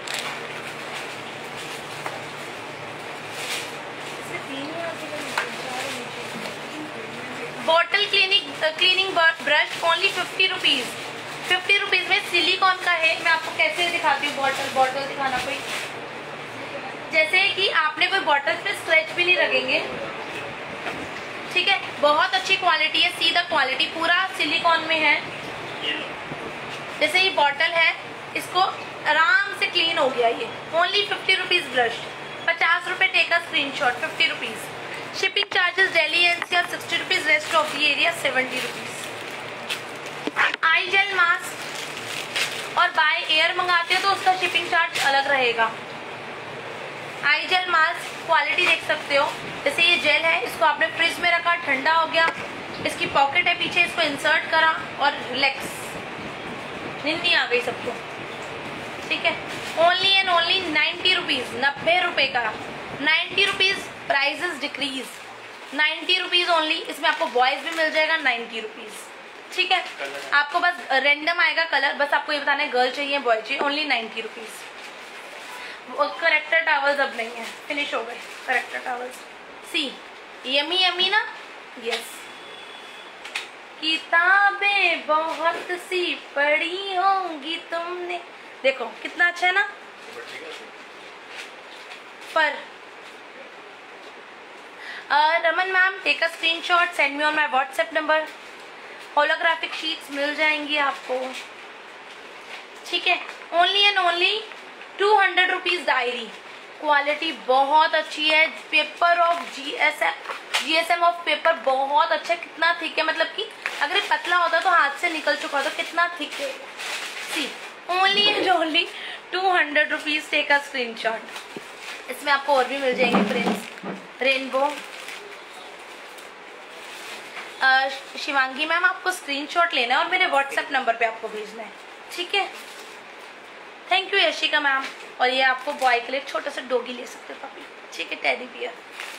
Bottle cleaning cleaning brush only fifty rupees. Fifty rupees में सिलिकॉन का है। मैं आपको कैसे दिखाती हूँ बॉटल। बॉटल दिखाना कोई, जैसे कि आपने कोई बॉटल पे स्क्रैच भी नहीं लगेंगे, ठीक है। बहुत अच्छी क्वालिटी है, सीधा क्वालिटी, पूरा सिलिकॉन में है। जैसे ये बॉटल है, इसको आराम से क्लीन हो गया ये। ओनली फिफ्टी रुपीज ब्रश, पचास रुपए take a screenshot, fifty rupees. Shipping charges Delhi NCR sixty rupees, rest of the area seventy rupees. Eye gel mask और बाय एयर मंगाते हो तो उसका शिपिंग चार्ज अलग रहेगा। आई जेल मास्क क्वालिटी देख सकते हो। जैसे ये जेल है, इसको आपने फ्रिज में रखा, ठंडा हो गया, इसकी पॉकेट है पीछे, इसको इंसर्ट करा और रिलैक्स, निन्नी आ गई सबको, ठीक है। Only and only ninety rupees, नब्बे रुपए का। Ninety rupees, prices decrease, ninety rupees only. इसमें आपको बॉयज भी मिल जाएगा नाइन्टी रुपीज, ठीक है। आपको बस रेंडम आएगा कलर, बस आपको ये बताना है गर्ल चाहिए बॉय चाहिए। Only ninety rupees. Character towels अब नहीं है, फिनिश हो गए character towels. See yummy yummy ना, यस। किताबें बहुत सी पढ़ी होंगी तुमने, देखो कितना अच्छा है ना। पर Raman ma'am take a screenshot, send me on my WhatsApp number. Holographic sheets मिल जाएंगी आपको, ठीक है। Only and only two hundred rupees diary, quality बहुत अच्छी है। Paper of GSM, GSM of paper बहुत अच्छा, कितना थिक है, मतलब कि अगर ये पतला होता तो हाथ से निकल चुका होता, कितना थिक है। See only and only two hundred rupees take a screenshot. इसमें आपको और भी मिल जाएंगे प्रिंट्स, रेनबो। शिवांगी मैम आपको स्क्रीनशॉट लेना है और मेरे व्हाट्सएप नंबर पे आपको भेजना है, ठीक है। Thank you Yashika ma'am. और ये आपको बॉय के लिए छोटा सा डॉगी ले सकते हो पपी, ठीक है, teddy bear.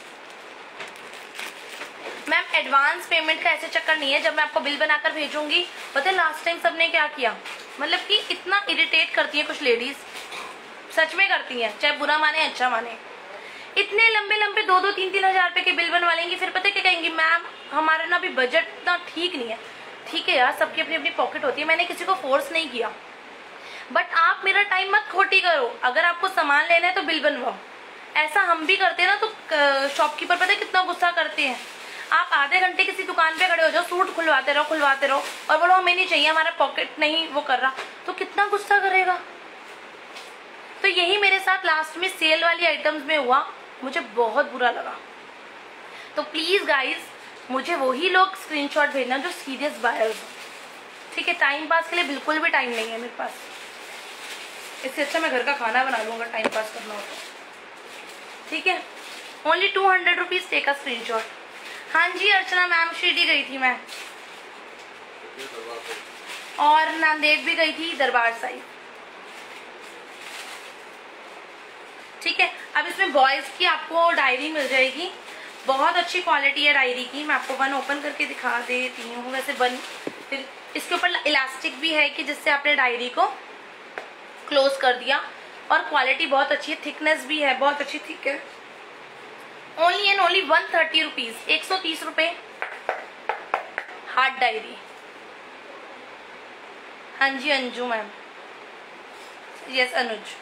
Ma'am advance payment का ऐसे चक्कर नहीं है, जब मैं आपको बिल बनाकर भेजूंगी, पता है लास्ट टाइम सबने क्या किया, मतलब कि इतना इरिटेट करती है कुछ लेडीज, सच में करती हैं, चाहे बुरा माने अच्छा माने। इतने लंबे लंबे दो दो तीन तीन हजार रुपए के बिल बनवा लेंगी, फिर पता क्या कहेंगी, मैम हमारा ना अभी बजट ना ठीक नहीं है। ठीक है यार, सबकी अपनी अपनी पॉकेट होती है, मैंने किसी को फोर्स नहीं किया, बट आप मेरा टाइम मत खोटी करो। अगर आपको सामान लेना है तो बिल बनवाओ। ऐसा हम भी करते हैं ना तो शॉपकीपर पता है कितना गुस्सा करते हैं। आप आधे घंटे किसी दुकान पे खड़े हो जाओ, सूट खुलवाते रहो खुलवाते रहो और बोलो हमें नहीं चाहिए, हमारा पॉकेट नहीं वो कर रहा, तो कितना गुस्सा करेगा। तो यही मेरे साथ लास्ट में सेल वाली आइटम्स में हुआ, मुझे बहुत बुरा लगा। तो प्लीज गाइज मुझे वही लोग स्क्रीनशॉट भेजना जो सीरियस बायर्स हो, ठीक है। टाइम पास के लिए बिल्कुल भी टाइम नहीं है मेरे पास, इससे अच्छा मैं घर का खाना बना लूंगा टाइम पास करना हो तो, ठीक है। Only two hundred rupees take a screenshot. हाँ जी अर्चना मैम, शिरडी गई थी मैं और नांदेड़ भी गई थी, दरबार साहिब, ठीक है। अब इसमें बॉयज की आपको डायरी मिल जाएगी, बहुत अच्छी क्वालिटी है डायरी की। मैं आपको वन ओपन करके दिखा देती हूँ। वैसे वन फिर इसके ऊपर इलास्टिक भी है कि जिससे आपने डायरी को क्लोज कर दिया, और क्वालिटी बहुत अच्छी है, थिकनेस भी है बहुत अच्छी, ठीक है। Only and only one thirty rupees, एक सौ तीस रुपए हार्ड डायरी। हाँ जी अंजू मैम, यस अनुज,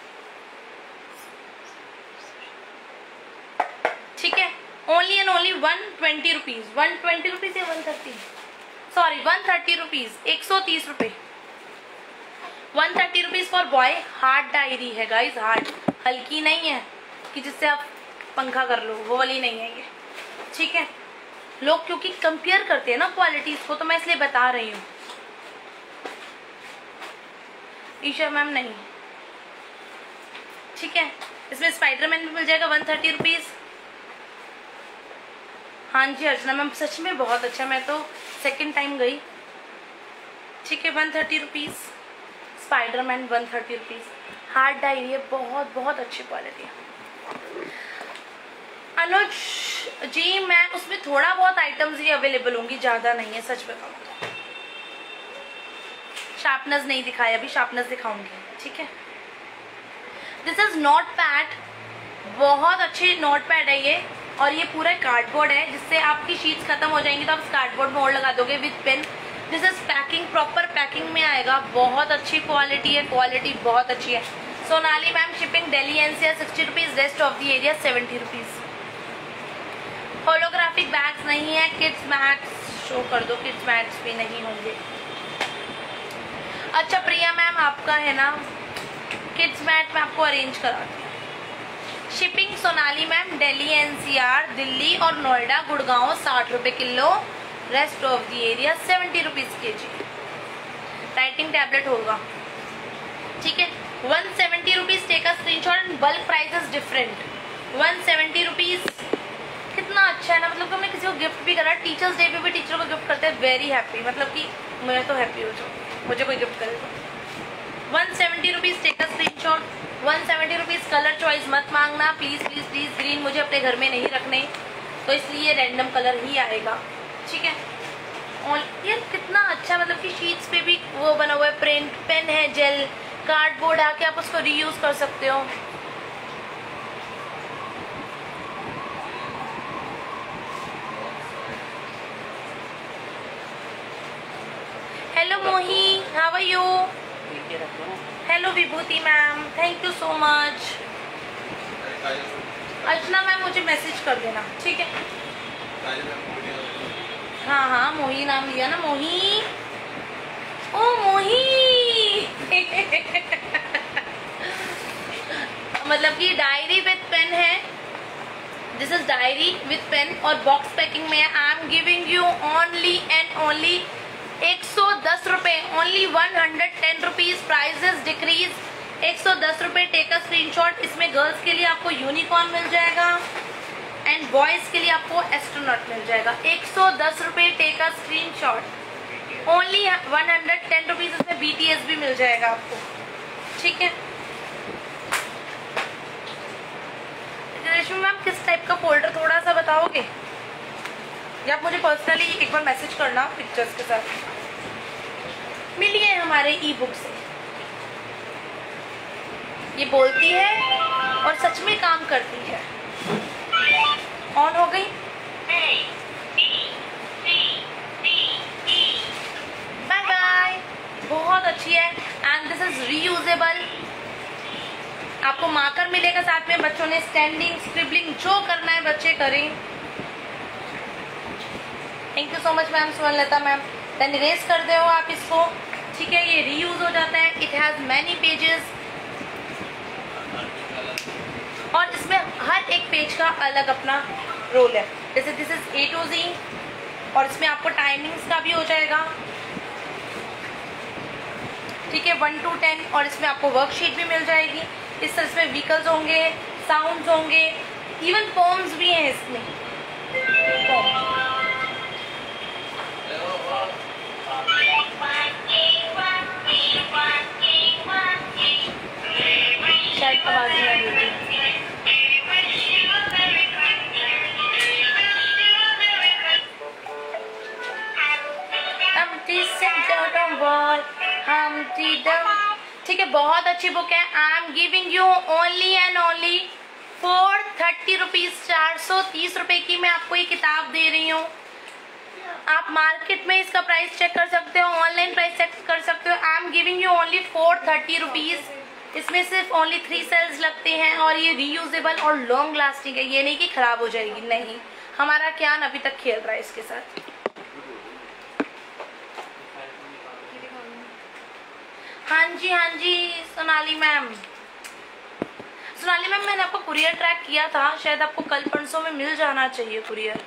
ठीक है। Only and only one twenty rupees, one twenty rupees या one thirty, sorry one thirty rupees, एक सौ तीस रुपए, one thirty rupees for boy. Hard diary है गाइज, हार्ड, हल्की नहीं है कि जिससे आप पंखा कर लो, वो वाली नहीं है ये, ठीक है। लोग क्योंकि कंपेयर करते हैं ना क्वालिटीज को, तो मैं इसलिए बता रही हूँ। ईशा मैम नहीं, ठीक है। इसमें स्पाइडरमैन भी मिल जाएगा वन थर्टी रुपीज। हाँ जी अर्चना मैम, सच में बहुत अच्छा, मैं तो सेकंड टाइम गई, ठीक है। One thirty rupees Spiderman, one thirty rupees hard diary है, बहुत बहुत अच्छी क्वालिटी है। अनुज जी मैं उसमें थोड़ा बहुत आइटम्स ही अवेलेबल होंगी, ज्यादा नहीं है, सच बताऊं तो। शार्पनर्स नहीं दिखाया, अभी शार्पनर्स दिखाऊंगी, ठीक है। दिस इज नोट पैड, बहुत अच्छी नोट पैड है ये, और ये पूरा कार्डबोर्ड है, जिससे आपकी शीट्स खत्म हो जाएंगी तो आप इस कार्डबोर्ड में और लगा दोगे with pen. This is packing, proper packing में आएगा, बहुत अच्छी क्वालिटी है, क्वालिटी बहुत अच्छी है। Sonali ma'am shipping Delhi NCR sixty rupees, rest of the area seventy rupees. Holographic bags नहीं है, किड्स मैट्स शो कर दो, किड्स मैट्स भी नहीं होंगे। अच्छा प्रिया मैम आपका है ना, किड्स मैट मैं आपको अरेंज कराती हूँ। Shipping Sonali ma'am Delhi NCR, Delhi और नोएडा, गुड़गांव साठ रुपए kilo, rest of the area seventy rupees K G. Writing tablet होगा, ठीक है। One seventy rupees take a screenshot and bulk price is different. One seventy rupees कितना अच्छा है ना, मतलब हमने किसी को गिफ्ट भी करा, टीचर्स डे पे भी टीचर को गिफ्ट करते हैं, वेरी हैप्पी, मतलब कि मैं तो हैप्पी हो जाऊँ मुझे कोई गिफ्ट करे तो। One seventy rupees take a screenshot, one seventy rupees. Colour choice मत मांगना प्लीज प्लीज प्लीज, ग्रीन मुझे अपने घर में नहीं रखने, तो इसलिए रैंडम कलर ही आएगा, ठीक है। और ये कितना अच्छा, मतलब कि शीट्स पे भी वो बना हुआ है, प्रिंट, पेन है, जेल, कार्डबोर्ड आके आप उसको रीयूज कर सकते हो। Hello Mohi, how are you? Hello Vibhuti ma'am, thank you so much. Archana ma'am मुझे मैसेज कर देना, ठीक है। हाँ हाँ मोही नाम लिया ना, मोही, ओ मोही मतलब कि डायरी विद पेन है, this is diary with pen और बॉक्स पैकिंग में है। I am giving you only and only एक सौ दस रुपए, only one hundred ten rupees, prices decrease एक सौ दस रुपए। Take a screenshot. इसमें गर्ल्स के लिए आपको यूनिकॉर्न मिल जाएगा एंड बॉयज के लिए आपको एस्ट्रोनॉट मिल जाएगा। एक सौ दस रुपए, take a screenshot, only one hundred ten rupees. इसमें बीटीएस भी मिल जाएगा आपको, ठीक है। रेशमी मैम किस टाइप का फोल्डर थोड़ा सा बताओगे, या आप मुझे पर्सनली एक बार मैसेज करना पिक्चर्स के साथ। मिलिए हमारे ई बुक से, ये बोलती है और सच में काम करती है। ऑन हो गई। Bye bye. बहुत अच्छी है एंड दिस इज रीयूजेबल। आपको मार्कर मिलेगा साथ में, बच्चों ने स्टैंडिंग स्क्रिबलिंग जो करना है बच्चे करें। Thank you so much ma'am, Suvanlata ma'am. Then erase कर दो आप इसको, ठीक है। ये रीयूज हो जाता है। इट हैज मैनी पेजेस और इसमें हर एक पेज का अलग अपना रोल है। जैसे this is a to Z और इसमें आपको टाइमिंग्स का भी हो जाएगा, ठीक है, वन टू टेन। और इसमें आपको वर्कशीट भी मिल जाएगी। इस तरह इसमें व्हीकल्स होंगे, साउंड्स होंगे, इवन पोम्स भी हैं इसमें। शायद आवाज नहीं आ रही। ठीक है, बहुत अच्छी बुक है। I am giving you only and only four thirty rupees. चार सौ तीस रुपए की मैं आपको ये किताब दे रही हूँ। आप मार्केट में इसका प्राइस चेक कर सकते हो, ऑनलाइन प्राइस चेक कर सकते हो। I am giving you only four thirty rupees. इसमें सिर्फ ओनली थ्री सेल्स लगते हैं और ये रीयूजेबल और लॉन्ग लास्टिंग है। ये नहीं कि खराब हो जाएगी, नहीं। हमारा ज्ञान अभी तक खेल रहा है इसके साथ। हाँ जी हाँ जी सोनाली मैम। सोनाली मैम मैंने आपको कुरियर ट्रैक किया था, शायद आपको कल परसों में मिल जाना चाहिए कुरियर।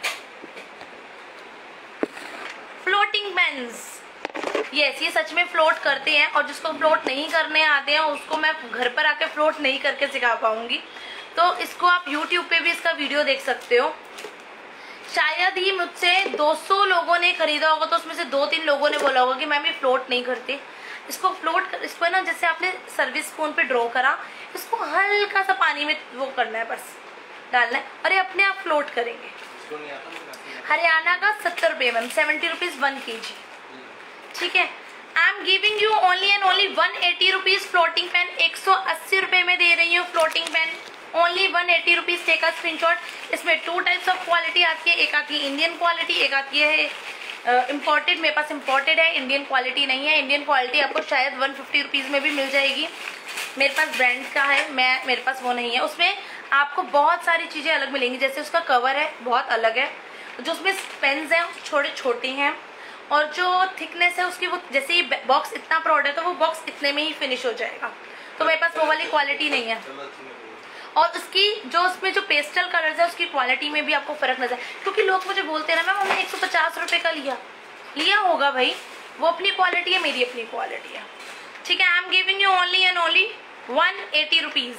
फ्लोटिंग पेन्स, यस ये सच में फ्लोट करते हैं और जिसको फ्लोट नहीं करने आते हैं उसको मैं घर पर आके फ्लोट नहीं करके सिखा पाऊंगी। तो इसको आप यूट्यूब पे भी इसका वीडियो देख सकते हो। शायद ही मुझसे दो सौ लोगों ने खरीदा होगा तो उसमें से दो तीन लोगों ने बोला होगा कि मैम ये फ्लोट नहीं करते। इसको फ्लोट कर, इसको है ना, जैसे आपने सर्विस स्पून पे ड्रॉ करा, इसको हल्का सा पानी में वो करना है, बस डालना है और ये अपने आप फ्लोट करेंगे। हरियाणा का सत्तर रुपये मैम, सेवेंटी रुपीज वन के जी, ठीक है। I am giving you only and only one eighty rupees floating pen. एक सौ अस्सी रुपये में दे रही हूँ floating pen, only one eighty rupees. Take a screenshot. इसमें टू टाइप्स ऑफ क्वालिटी आती है, एक आती है इंडियन क्वालिटी, एक आती है इम्पोर्टेड। मेरे पास इम्पोर्टेड है, इंडियन क्वालिटी नहीं है। इंडियन क्वालिटी आपको शायद वन फिफ्टी रुपीज़ में भी मिल जाएगी। मेरे पास ब्रांड का है, मैं मेरे पास वो नहीं है। उसमें आपको बहुत सारी चीज़ें अलग मिलेंगी, जैसे उसका कवर है बहुत अलग है, जो उसमें पेन्स हैं छोटे छोटे हैं और जो थिकनेस है उसकी वो, जैसे ये बॉक्स इतना प्रॉड है तो वो बॉक्स इतने में ही फिनिश हो जाएगा। तो मेरे पास वो वाली क्वालिटी नहीं है। और उसकी जो उसमें जो पेस्टल कलर्स है उसकी क्वालिटी में भी आपको फर्क नजर, क्योंकि लोग मुझे बोलते हैं ना मैम हमने एक सौ पचास रुपये का लिया लिया होगा भाई, वो अपनी क्वालिटी है, मेरी अपनी क्वालिटी है, ठीक है। I am giving you only and only one eighty rupees.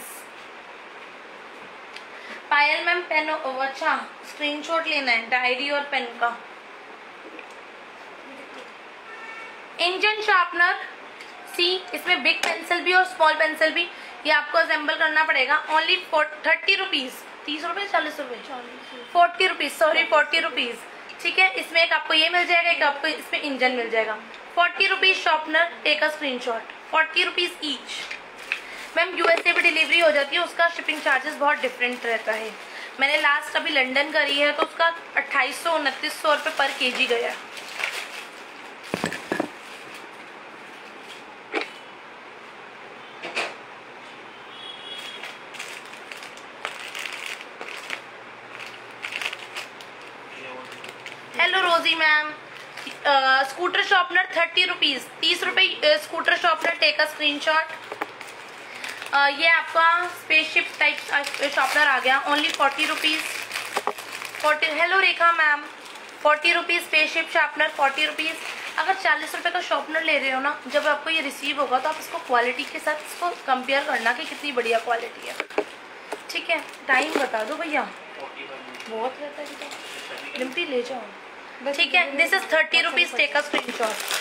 Payal ma'am pen, अच्छा स्क्रीनशॉट लेना है डायरी और पेन का। इंजन शार्पनर सी, इसमें बिग पेंसिल भी और स्मॉल पेंसिल भी, ये आपको असेंबल करना पड़ेगा। ओनली थर्टी रुपीज, तीस रुपए चालीस रुपए forty rupees, sorry forty rupees, ठीक है। इसमें एक आपको ये मिल जाएगा, एक आपको इसमें इंजन मिल जाएगा। Forty rupees sharpener, take a screenshot, forty rupees each. Ma'am USA पे डिलीवरी हो जाती है, उसका शिपिंग चार्जेस बहुत डिफरेंट रहता है। मैंने लास्ट अभी लंदन करी है तो उसका अट्ठाईस सौ उनतीस सौ रुपये पर के जी गया। Hello Rozy ma'am, scooter sharpener thirty rupees, तीस रुपये scooter sharpener, take a screenshot. ये आपका स्पेसशिप टाइप शॉर्पनर आ गया, only forty rupees. Forty, hello Rekha ma'am, forty rupees spaceship sharpener, forty rupees. अगर चालीस रुपए का शॉर्पनर ले रहे हो ना, जब आपको ये रिसीव होगा तो आप इसको क्वालिटी के साथ इसको कंपेयर करना कि कितनी बढ़िया क्वालिटी है, ठीक है। टाइम बता दो भैया, बहुत रहता है, लिम्पी ले जाओ, ठीक है। This is thirty rupees, take a screenshot.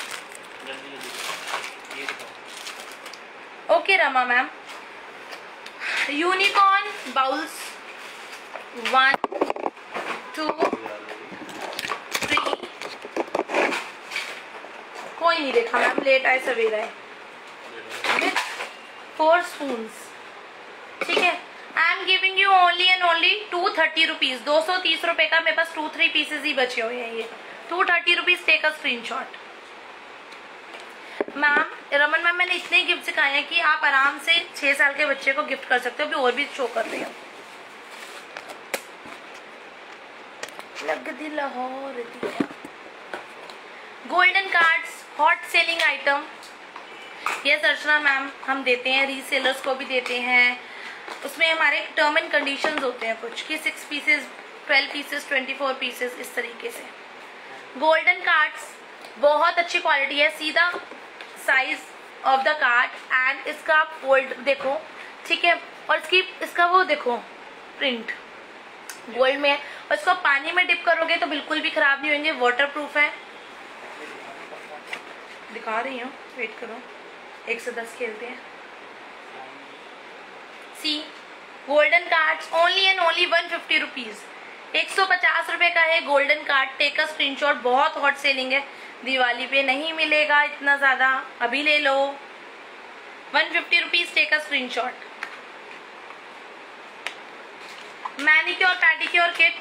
Okay Rama ma'am, unicorn bowls one two three, कोई नहीं देखा मैम, लेट आए सवेरा है, विथ फोर स्पून्स, ठीक है, I am giving you only and only two thirty rupees. दो सौ तीस रुपए का मेरे पास टू थ्री पीसेज ही बचे हुए हैं। ये two thirty rupees, take a screenshot. Ma'am, Raman ma'am, मैंने इतने गिफ्ट सिखाए हैं कि आप आराम से छह साल के बच्चे को गिफ्ट कर सकते हो। अभी और भी शो कर रही हूँ। लग दी लाहौर दिया। Golden cards, hot selling item. Yes Archana ma'am, हम देते हैं, रीसेलर्स को भी देते हैं। उसमें हमारे टर्म एंड कंडीशंस होते हैं कुछ कि six pieces, twelve pieces, twenty four pieces, इस तरीके से। गोल्डन कार्ड्स बहुत अच्छी क्वालिटी है, सीधा size of the card and इसका फोल्ड देखो, ठीक है, और इसकी इसका वो देखो प्रिंट गोल्ड में है, और इसको पानी में डिप करोगे तो बिल्कुल भी खराब नहीं होंगे, वाटर प्रूफ है। दिखा रही हूँ, वेट करो, एक से दस खेलते हैं। See golden cards only and only one fifty rupees. एक सौ पचास रुपए का है golden card. Take a screenshot. बहुत हॉट सेलिंग है, दिवाली पे नहीं मिलेगा इतना ज्यादा, अभी ले लो। One fifty rupees, take a screenshot. Manicure pedicure kit,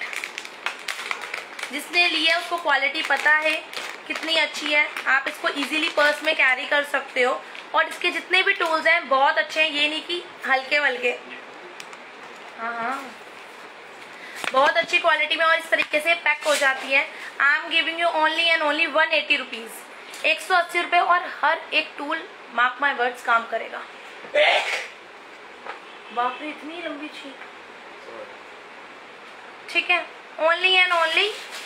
जिसने लिया उसको क्वालिटी पता है कितनी अच्छी है। आप इसको इजीली पर्स में कैरी कर सकते हो, और इसके जितने भी टूल्स हैं बहुत अच्छे हैं, ये नहीं कि हल्के वल्के। हाँ हाँ, बहुत अच्छी क्वालिटी में और इस तरीके से पैक हो जाती है। I am giving you only and only one eighty rupees. एक सौ अस्सी रुपए, और हर एक टूल मार्क माई वर्ड्स काम करेगा। बाप रे, इतनी लंबी चीज। ठीक है, only and only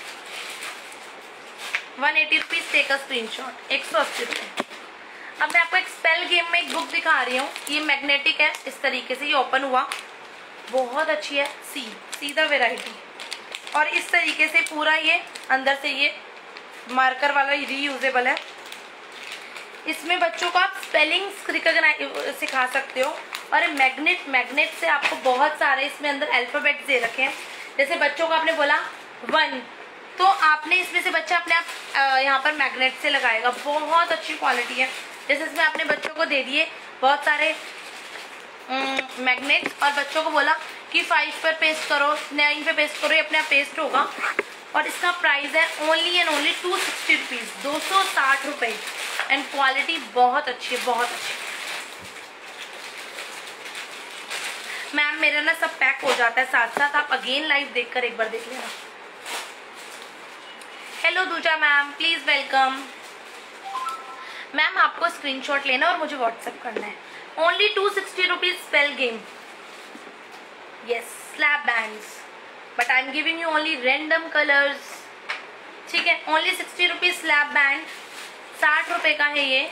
one eighty rupees, take a screenshot. एक सौ अस्सी रुपए। अब मैं आपको एक स्पेल गेम में एक बुक दिखा रही हूँ। ये मैग्नेटिक है, इस तरीके से ये ओपन हुआ, बहुत अच्छी है। सी सी द वेराइटी, और इस तरीके से पूरा ये अंदर से ये मार्कर वाला रीयूजेबल है। इसमें बच्चों को आप स्पेलिंग सिखा सकते हो, और मैग्नेट मैग्नेट से आपको बहुत सारे इसमें अंदर अल्फाबेट्स दे रखे हैं। जैसे बच्चों को आपने बोला वन, तो आपने इसमें से बच्चा अपने आप यहाँ पर मैग्नेट से लगाएगा। बहुत अच्छी क्वालिटी है। जैसे इसमें आपने बच्चों को दे दिए बहुत सारे मैग्नेट, और बच्चों को बोला कि फाइव पर पेस्ट करो, नाइन पे पेस्ट करो, ये अपने आप पेस्ट होगा। और इसका प्राइस है only and only two sixty rupees, दो सौ साठ रुपए। एंड क्वालिटी बहुत अच्छी है, बहुत अच्छी। मैम मेरा ना सब पैक हो जाता है साथ साथ, आप अगेन लाइव देखकर एक बार देख लेना। Hello Dooja ma'am, please welcome. Ma'am आपको स्क्रीनशॉट लेना और मुझे व्हाट्सएप करना है। Only two sixty rupees spell game. Yes, slap bands, but I am giving you only random colours. ठीक है, only sixty rupees slap band, साठ रुपए का है ये।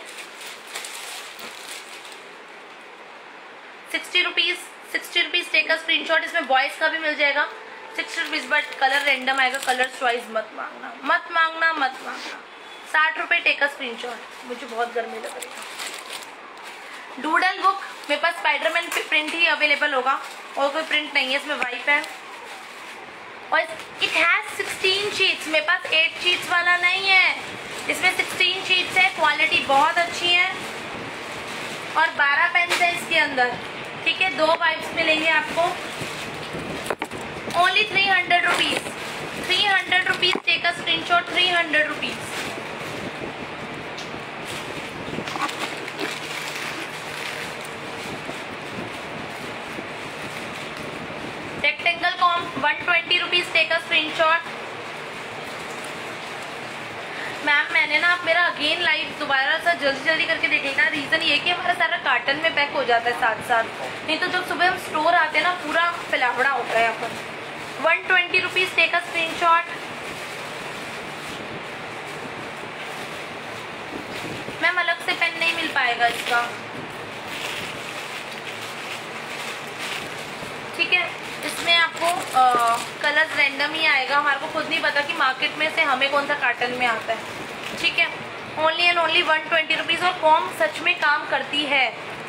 Sixty rupees, sixty rupees, take a screenshot. इसमें बॉयज का भी मिल जाएगा, sixty rupees, but colour random आएगा। कलर चॉइस मत मांगना, मत मांगना, मत मांगना। साठ रुपए, टेक अ स्क्रीनशॉट। मुझे बहुत गर्मी लग रही है। डूडल बुक, मेरे पास स्पाइडरमैन प्रिंट ही अवेलेबल होगा, और कोई प्रिंट नहीं है। इसमें वाइप है, और इट हैज सिक्सटीन शीट्स। मेरे पास एट शीट्स वाला नहीं है, इसमें सिक्सटीन शीट्स है। क्वालिटी बहुत अच्छी है, और बारह पेन्स है इसके अंदर। ठीक है, दो वाइप्स मिलेंगे आपको। Only three hundred rupees, three hundred rupees, take a screenshot. Three hundred rupees. Rectangle comb one twenty rupees, take a screenshot. Ma'am मैंने ना आप मेरा अगेन लाइव दोबारा सा जल्दी जल्दी करके देख लेना। रीजन ये कि हमारा सारा कार्टन में पैक हो जाता है साथ साथ, नहीं तो जब सुबह हम स्टोर आते हैं ना पूरा फैलावड़ा होता है यहाँ पर। One twenty rupees, take a screenshot. Ma'am अलग से पेन नहीं मिल पाएगा इसका। ठीक है, इसमें आपको कलर्स रैंडम ही आएगा। हमारे को खुद नहीं पता कि मार्केट में से हमें कौन सा कार्टन में आता है। ठीक है, only and only one twenty rupees, और कॉम सच में काम करती है।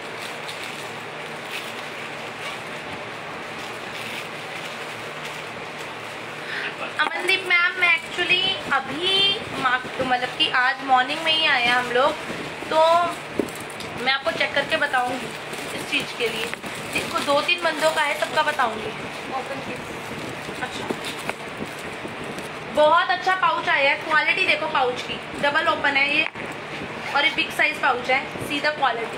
अमनदीप मैम, मैं एक्चुअली अभी मतलब कि आज मॉर्निंग में ही आए हम लोग, तो मैं आपको चेक करके बताऊंगी। किस चीज़ के लिए? इसको दो तीन बंदों का है, सबका बताऊंगी। अच्छा, बहुत अच्छा पाउच आया है। क्वालिटी देखो पाउच की, डबल ओपन है ये और ये बिग साइज पाउच है। सीधा quality.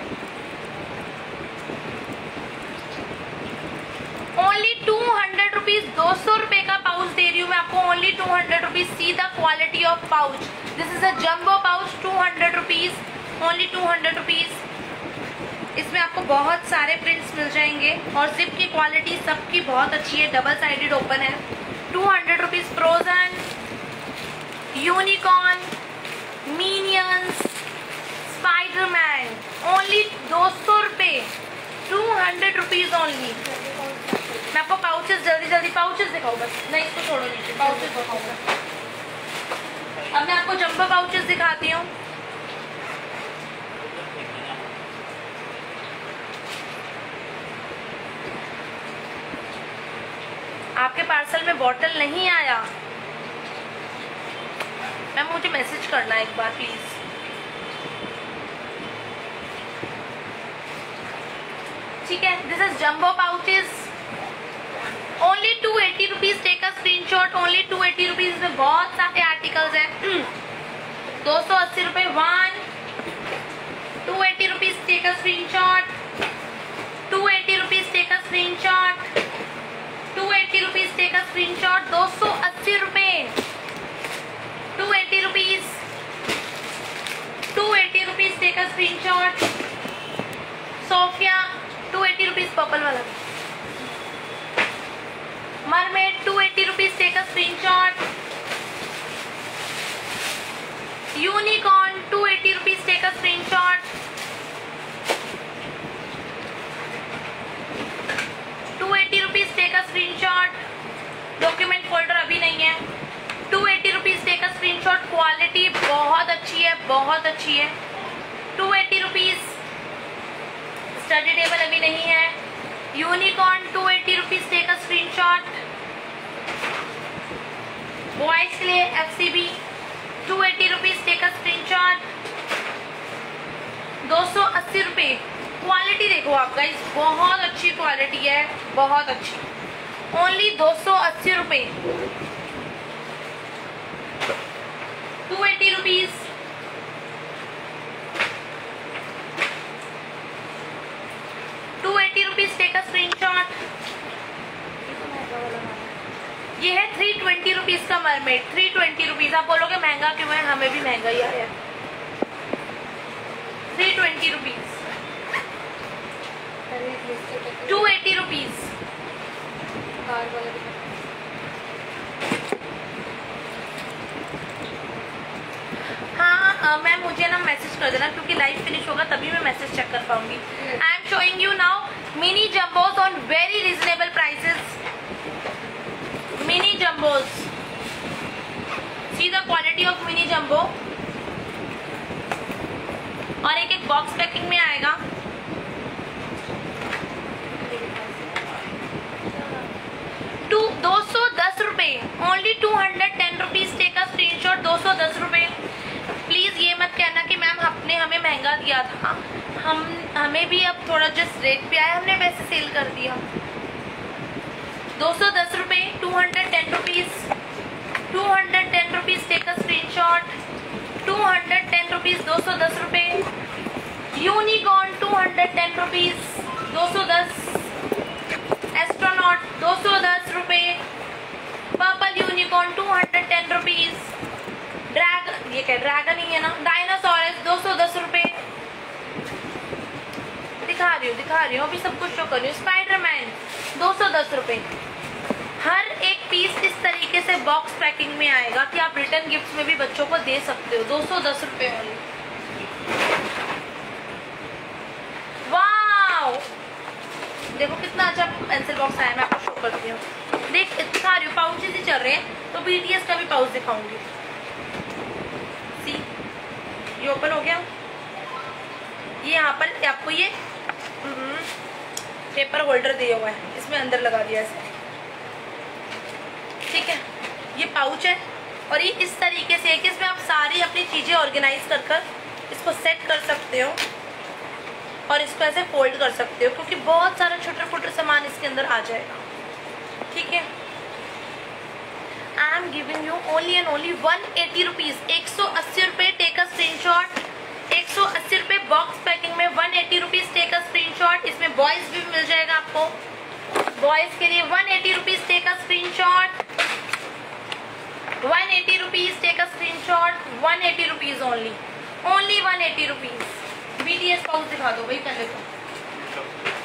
Only two hundred rupees, दो सौ रुपए का पाउच दे रही हूँ मैं आपको। Only two hundred rupees. See the quality of pouch. This is a jumbo pouch, two hundred rupees. Only two hundred rupees. इसमें आपको बहुत सारे प्रिंट्स मिल जाएंगे और जिप की क्वालिटी सबकी बहुत अच्छी है। डबल साइडेड ओपन है। Two hundred rupees. Frozen, unicorn, minions, Spiderman, only दो सौ रुपए। Two hundred rupees only. मैं आपको पाउचेस जल्दी जल्दी पाउचेस दिखाऊँ बस। नहीं, इसको छोड़ो नीचे, पाउचेस दिखाऊंगा। अब मैं आपको जंबो पाउचेस दिखाती हूँ। आपके पार्सल में बॉटल नहीं आया, मैम मुझे मैसेज करना है एक बार प्लीज। ठीक है, this is jumbo pouches. Only two eighty rupees. Take a screenshot. Only two eighty rupees में बहुत सारे आर्टिकल्स हैं। दो सौ अस्सी रुपए one. Two eighty rupees. Take a screenshot. Two eighty rupees. Take a screenshot. Two eighty rupees. Take a screenshot. दो सौ अस्सी रुपए। Two eighty rupees. Two eighty rupees. Take a screenshot. Sofia two eighty rupees, purple वाला। Mermaid two eighty rupees. Take a screenshot. Unicorn two eighty rupees. Take a screenshot. Two eighty rupees. Take a screenshot. Document folder अभी नहीं है। Two eighty rupees. Take a screenshot. Quality बहुत अच्छी है, बहुत अच्छी है। Two eighty rupees. Study table अभी नहीं है। Unicorn two eighty rupees. Take a screenshot. Boys के लिए FCB two eighty rupees. Take a screenshot. दो सौ अस्सी रुपए। क्वालिटी देखो आप गाइस, बहुत अच्छी क्वालिटी है, बहुत अच्छी। ओनली दो सौ अस्सी रुपए। Two eighty rupees. Two eighty rupees. Take a screenshot. ये है थ्री ट्वेंटी रुपीज का मरमेड। Three twenty rupees. आप बोलोगे महंगा क्यों है? हमें भी महंगा ही आया। Three twenty rupees. Two eighty rupees. हाँ मैम, मुझे ना मैसेज कर देना क्योंकि लाइव फिनिश होगा तभी मैं मैसेज चेक कर पाऊंगी। I am showing you now mini jumbos on very reasonable prices. Mini jumbos, see the quality of mini jumbo. और एक एक बॉक्स पैकिंग में आएगा। टू दो सौ दस रुपए। Only two hundred ten rupees. Take a screenshot. दो सौ दस रुपए। प्लीज ये मत कहना कि मैम आपने हमें महंगा दिया था। हम हमें भी अब थोड़ा जिस रेट पे आया हमने वैसे सेल कर दिया। दो सौ दस रुपए। Two hundred ten rupees. Two hundred ten rupees. Take a screenshot. Two hundred ten rupees. दो सौ दस रुपए। Unicorn two hundred ten rupees. दो सौ दस। एस्ट्रोनॉट दो सौ दस रुपए। Purple unicorn two hundred ten rupees. Dragon, ये क्या ड्रैगन ही है ना, डायनासोरस दो सौ दस रुपए। दिखा रही हूँ दिखा रही हूँ अभी सब कुछ शो कर रही हूँ। स्पाइडरमैन दो सौ दस रुपए। हर एक पीस इस तरीके से बॉक्स पैकिंग में आएगा कि आप रिटर्न गिफ्ट में भी बच्चों को दे सकते हो। दो सौ दस रुपए वाली। वाओ, देखो कितना अच्छा पेंसिल बॉक्स आया। मैं आपको शो करती हूँ। देख दिखा रही हूँ, पाउचेस ही चल रहे हैं तो बीटीएस का भी पाउच दिखाऊंगी। सी, ये ओपन हो गया। ये यहाँ पर आपको ये पेपर होल्डर दिया हुआ है, इसमें अंदर लगा दिया ऐसे। ठीक है, ये पाउच है और ये इस तरीके से है कि इसमें आप सारी अपनी चीजें ऑर्गेनाइज कर कर इसको सेट कर सकते हो और इसको इसको ऐसे फोल्ड कर सकते हो, क्योंकि बहुत सारा छोटे छोटे सामान इसके अंदर आ जाएगा। ठीक है, I am giving you only and only one eighty rupees, एक सौ अस्सी रुपये। Take a screenshot. एक सौ अस्सी रुपये बॉक्स पैकिंग में one eighty rupees. Take a screenshot. इसमें बॉयज भी मिल जाएगा आपको, बॉयज के लिए one eighty rupees. Take a screenshot. One eighty rupees. Take a screenshot. One eighty rupees only, only one eighty rupees. BTS pouch दिखा दो भाई पहले तो।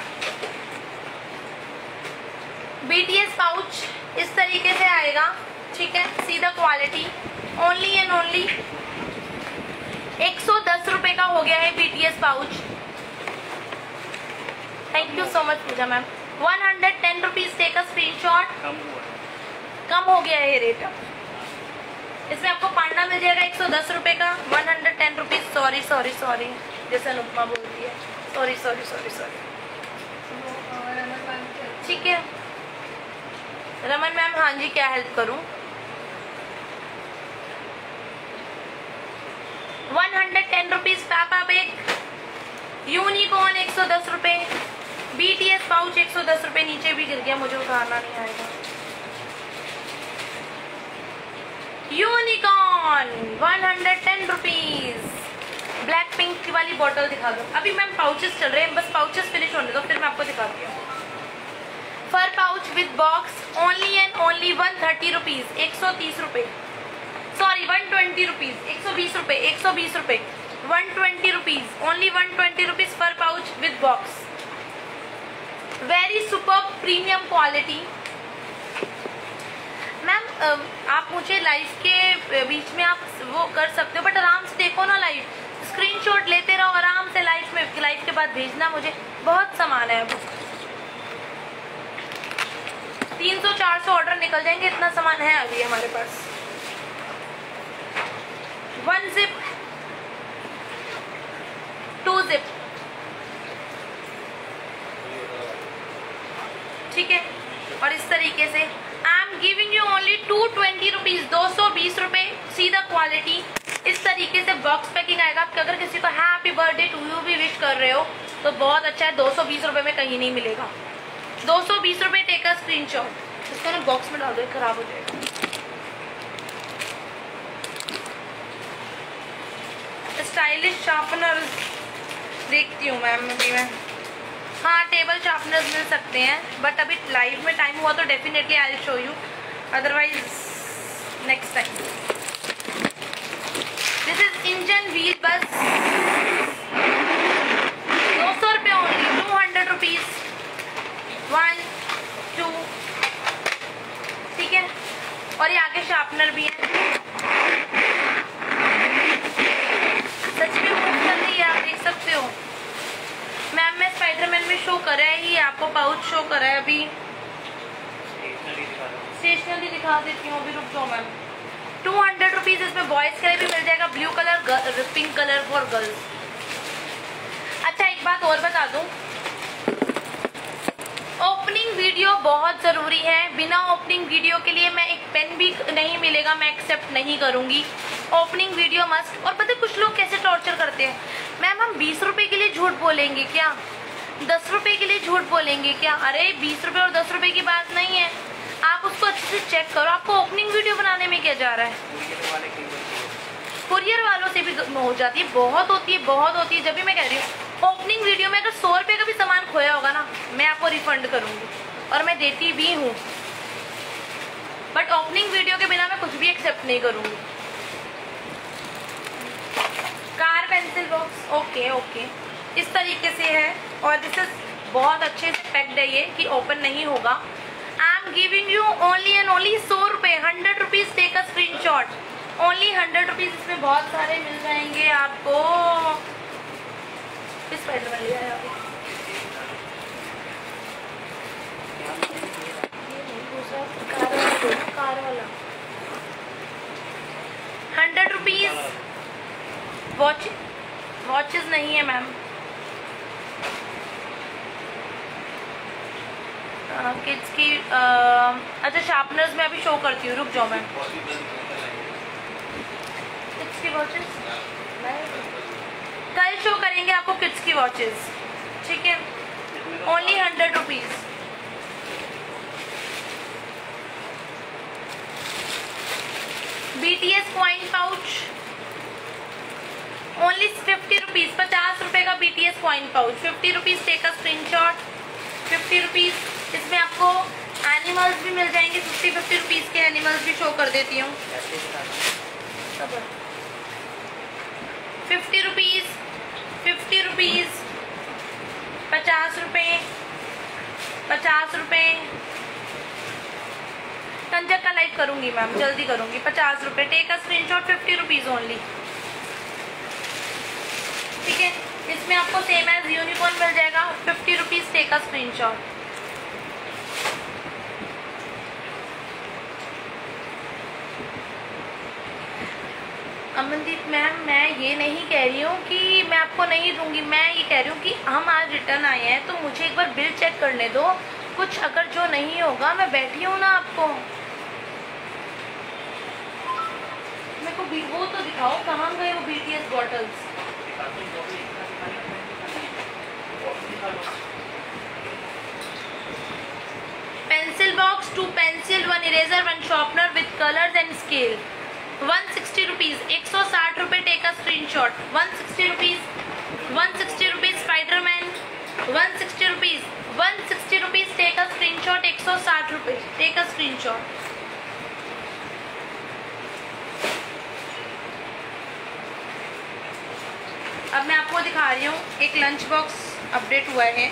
बीटीएस पाउच इस तरीके से आएगा। ठीक है, सीधा क्वालिटी, ओनली एंड ओनली एक सौ दस रुपए का हो गया है BTS pouch. Thank you so much Puja ma'am. One hundred ten rupees. Take a screenshot. कम हुआ, कम हो गया है ये रेट। इसमें आपको पांडा मिल जाएगा एक सौ दस रुपए का, one hundred ten rupees. Sorry sorry sorry, जैसे अनुपमा बोलती है, सॉरी सॉरी सॉरी सॉरी। ठीक है रमन मैम, हाँ जी क्या हेल्प करूं? वन हंड्रेड टेन रुपीज पापा बैग। यूनिकॉर्न एक सौ दस रुपए। बीटीएस पाउच एक सौ दस रुपए। नीचे भी गिर गया, मुझे उतारना नहीं आएगा। Unicorn one hundred ten rupees. Black pink वाली बॉटल दिखा दो। अभी मैम पाउचेस चल रहे हैं, बस पाउचेस फिनिश होने दो, फिर मैं आपको दिखाती हूँ। Fur pouch with box only and only one thirty rupees. एक सौ तीस रुपए, सॉरी वन ट्वेंटी रुपीज। एक सौ बीस रुपए, एक सौ बीस रुपए। One twenty rupees, only one twenty rupees fur pouch with box. Very super premium quality. Ma'am आप मुझे लाइव के बीच में आप वो कर सकते हो, बट आराम से देखो ना लाइव, स्क्रीनशॉट लेते रहो आराम से। लाइव में लाइव के बाद भेजना मुझे। बहुत सामान है अब, तीन सौ चार सौ ऑर्डर निकल जाएंगे, इतना सामान है अभी हमारे पास। One zip, two zip. ठीक है, और इस तरीके से I am giving you only two twenty rupees. दो सौ बीस रुपए, सीधा क्वालिटी। इस तरीके से बॉक्स पैकिंग आएगा। आप अगर किसी को हैप्पी बर्थडे टू यू भी विश कर रहे हो तो बहुत अच्छा है। दो सौ बीस रुपए में कहीं नहीं मिलेगा। दो सौ बीस रुपए। Take a screenshot. इसको ना बॉक्स में डाल दो, खराब हो जाएगा। स्टाइलिश शार्पनर देखती हूँ मैम अभी मैं। हाँ टेबल शार्पनर्स मिल सकते हैं, बट अभी लाइव में टाइम हुआ तो definitely I will show you, otherwise next time. This is engine wheel bus. दो सौ रुपये only, two hundred rupees. One two, ठीक है, और ये आगे शार्पनर भी है। सच में मूव कर रही है, आप देख सकते हो। मैम मैं स्पाइडरमैन में शो कर रहा है ही, आपको पाउच शो कर रहा है अभी। स्टेशनरी दिखा देती हूँ अभी, रुक जाओ मैम। Two hundred rupees. इसमें बॉयज के लिए भी मिल जाएगा, blue colour, pink colour for girls. अच्छा एक बात और बता दूं, ओपनिंग वीडियो बहुत जरूरी है। बिना ओपनिंग वीडियो के लिए मैं एक पेन भी नहीं मिलेगा, मैं एक्सेप्ट नहीं करूंगी। Opening video must. और पता है कुछ लोग कैसे टॉर्चर करते हैं, मैम हम बीस रुपए के लिए झूठ बोलेंगे क्या, दस रुपए के लिए झूठ बोलेंगे क्या? अरे बीस रुपए और दस रुपए की बात नहीं है, आप उसको अच्छे से चेक करो। आपको ओपनिंग वीडियो बनाने में क्या जा रहा है? कुरियर वालों से भी हो जाती है, बहुत होती है, बहुत होती है। जब भी मैं कह रही हूँ ओपनिंग वीडियो में अगर सौ रुपये का भी सामान खोया होगा ना, मैं आपको रिफंड करूंगी और मैं देती भी हूँ, बट ओपनिंग वीडियो के बिना मैं कुछ भी एक्सेप्ट नहीं करूंगी। Car pencil box, okay okay, इस तरीके से है और दिस इज बहुत अच्छे से पैक्ड है ये कि ओपन नहीं होगा। I am giving you only and only सौ रुपये, hundred rupees. Take a screenshot, only hundred rupees. इसमें बहुत सारे मिल जाएंगे आपको। इस पैड में लिया है कार वाला, हंड्रेड रुपीज। वॉच वॉचेस नहीं है मैम, किड्स की। आ, अच्छा शार्पनर्स में अभी शो करती हूँ, रुक जाओ मैम। किड्स की वॉचेस कल शो करेंगे आपको, किड्स की वॉचेस। ठीक है, only hundred rupees. BTS coin pouch only fifty rupees, पचास रुपए का BTS coin pouch, fifty rupees. Take a screenshot, fifty rupees. इसमें आपको एनिमल्स भी मिल जाएंगे, फिफ्टी फिफ्टी रुपीज़ के एनिमल्स भी शो कर देती हूँ। फिफ्टी रुपीज़, फिफ्टी रुपीज़, पचास रुपये, पचास रुपये। कंजक का लाइव करूँगी मैम, जल्दी करूँगी। पचास रुपये। Take a screenshot, fifty rupees only. ठीक है, इसमें आपको सेम एज यूनिकॉर्न मिल जाएगा, fifty rupees. Take a screenshot. Amandeep ma'am, मैं ये नहीं कह रही हूँ कि मैं आपको नहीं दूंगी, मैं ये कह रही हूँ कि हम आज रिटर्न आए हैं तो मुझे एक बार बिल चेक करने दो। कुछ अगर जो नहीं होगा, मैं बैठी हूँ ना आपको, मेरे को भी वो तो दिखाओ, कहाँ गए वो BTS bottles. Pencil box, two pencil, one eraser, one sharpener with colours and scale, one sixty rupees, एक सौ साठ रुपये। Take a screenshot, one sixty rupees, one sixty rupees. Spiderman, one sixty rupees, one sixty rupees. Take a screenshot, एक सौ साठ रुपये। Take a screenshot. अब मैं आपको दिखा रही हूँ, एक लंच बॉक्स अपडेट हुआ है।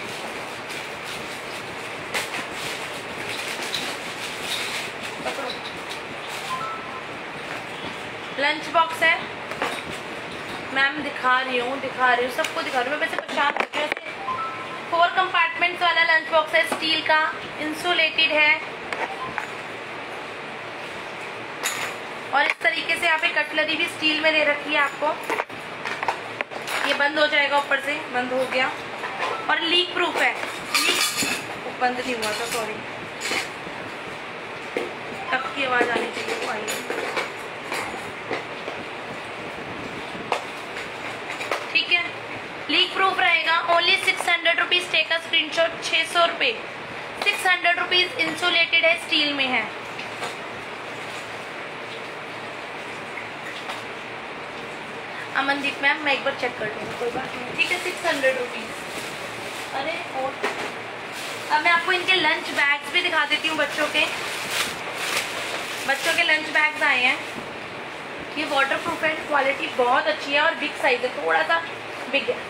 लंच बॉक्स है मैम, दिखा रही हूँ दिखा रही हूँ सबको दिखा रही हूँ। मैं वैसे परेशान करती हूँ। ऐसे फोर कंपार्टमेंट्स वाला लंच बॉक्स है, स्टील का, इंसुलेटेड है। और इस तरीके से यहाँ पे कटलरी भी स्टील में दे रखी है आपको। ये बंद हो जाएगा, ऊपर से बंद हो गया। और लीक प्रूफ है, लीक बंद नहीं हुआ था, सॉरी। कप की आवाज़ आनी चाहिए, वो आई। ठीक है, लीक प्रूफ रहेगा। Only six hundred rupees. Take a screenshot, छः सौ रुपये, सिक्स हंड्रेड रुपीज़। इंसुलेटेड है, स्टील में है। अमनदीप मैम, मैं एक बार चेक कर लूँगी, कोई बात नहीं। ठीक है, सिक्स हंड्रेड रुपीज़। अरे और अब मैं आपको इनके लंच बैग्स भी दिखा देती हूँ। बच्चों के बच्चों के लंच बैग्स आए हैं। ये वाटर प्रूफ है, क्वालिटी बहुत अच्छी है और बिग साइज है, थोड़ा सा बिग है।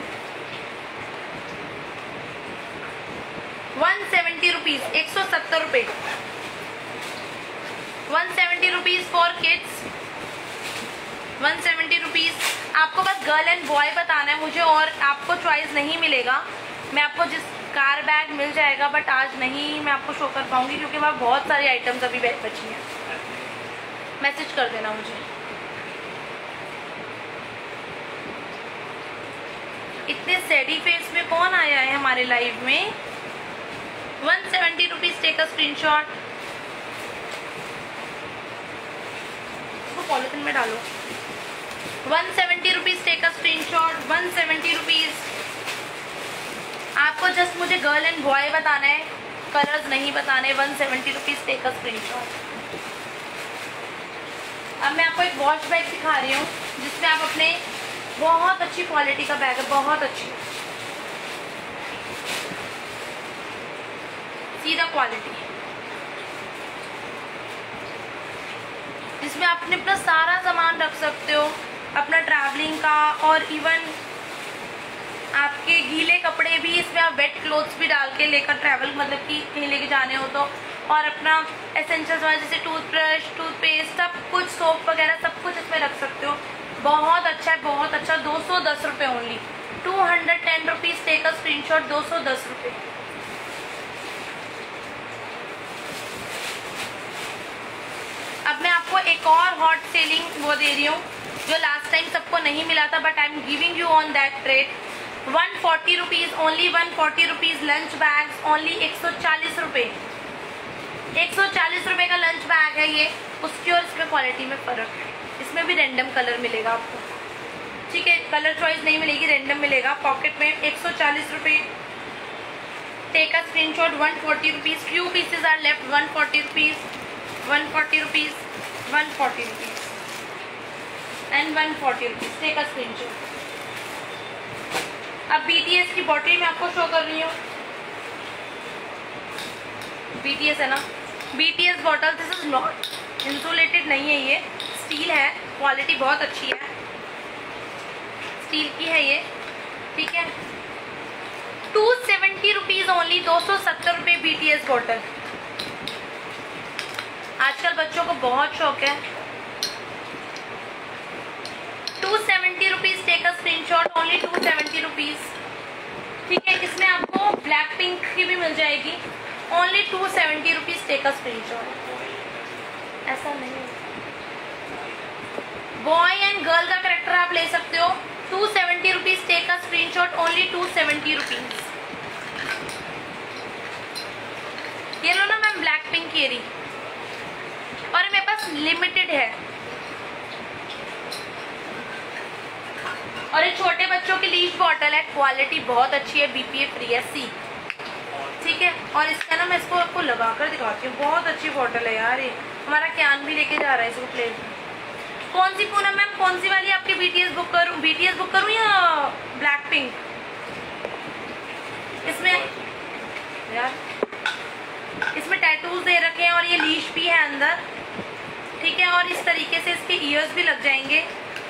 वन सेवेंटी रुपीज़, एक सौ सत्तर रुपये। One seventy rupees for kids, one seventy rupees. आपको बस गर्ल एंड बॉय बताना है मुझे, और आपको चॉइस नहीं मिलेगा। मैं आपको जिस कार बैग मिल जाएगा, बट आज नहीं मैं आपको शो कर पाऊंगी क्योंकि वहाँ बहुत सारी आइटम्स अभी बची हैं। मैसेज कर देना मुझे। इतने सैडी फेस में कौन आया है हमारे लाइव में। One seventy rupees. Take a screenshot, इसको पॉलिथीन में डालो। One seventy rupees. Take a screenshot, one seventy rupees. आपको जस्ट मुझे गर्ल एंड बॉय बताना है, कलर्स नहीं बताने। One seventy rupees. Take a screenshot. अब मैं आपको एक वॉश बैग दिखा रही हूँ जिसमें आप अपने, बहुत अच्छी क्वालिटी का बैग है, बहुत अच्छी सीधा क्वालिटी, जिसमें आप अपना सारा सामान रख सकते हो, अपना ट्रैवलिंग का, और इवन आपके गीले कपड़े भी इसमें आप वेट क्लोथ्स भी डाल के लेकर ट्रैवल, मतलब कि कहीं लेके जाने हो तो, और अपना एसेंशियल्स वाला जैसे टूथब्रश, टूथपेस्ट, सब कुछ, सोप वगैरह सब कुछ इसमें रख सकते हो। बहुत अच्छा है, बहुत अच्छा। दो सौ दस रुपये only, two hundred ten rupees. Take a screenshot, दो सौ दस रुपये। अब मैं आपको एक और हॉट सेलिंग वो दे रही हूँ जो लास्ट टाइम सबको नहीं मिला था, but I am giving you on that rate. One forty rupees only, one forty rupees. Lunch bags only एक सौ चालीस रुपये, एक सौ चालीस रुपये का लंच बैग है ये। उसकी और इसमें क्वालिटी में फ़र्क है। इसमें भी रैंडम कलर मिलेगा आपको, ठीक है, कलर चॉइस नहीं मिलेगी, रैंडम मिलेगा। पॉकेट में एक सौ चालीस रुपये, take a screenshot. One forty rupees. Few pieces are left. One forty rupees, one forty rupees, one forty rupees and one forty rupees. Take a screenshot. अब बीटीएस की बॉटल मैं आपको शो कर रही हूँ. बीटीएस है ना, BTS bottle. This is not insulated, नहीं है ये, स्टील है. क्वालिटी बहुत अच्छी है, स्टील की है ये. ठीक है. Two seventy rupees only. दो सौ सत्तर रुपये बीटीएस बॉटल. आजकल बच्चों को बहुत शौक है. Two seventy rupees. Take a screenshot. Only two seventy rupees. ठीक है. इसमें आपको ब्लैक पिंक की भी मिल जाएगी. Only two seventy rupees. Take a screenshot. ऐसा नहीं, बॉय एंड गर्ल का करेक्टर आप ले सकते हो. Two seventy rupees. Take a screenshot. Only two seventy rupees. ये लो ना मैम, ब्लैक पिंक ये रही, और मेरे पास लिमिटेड है. और ये छोटे बच्चों की लीफ बॉटल है. क्वालिटी बहुत अच्छी है, बीपीए फ्री है, सी. ठीक है. और इसका ना मैं इसको आपको लगा कर दिखाती हूँ. बहुत अच्छी बॉटल है यार ये. हमारा क्यान भी लेके जा रहा है इसको प्लेट में. कौन सी पूनम मैम, कौन सी वाली आपकी बीटीएस बुक करूँ? बीटीएस बुक करूँ या ब्लैक पिंक? इसमें यार इसमें टैटूज दे रखे हैं और ये लीश भी है अंदर. ठीक है. और इस तरीके से इसके ईयर्स भी लग जाएंगे.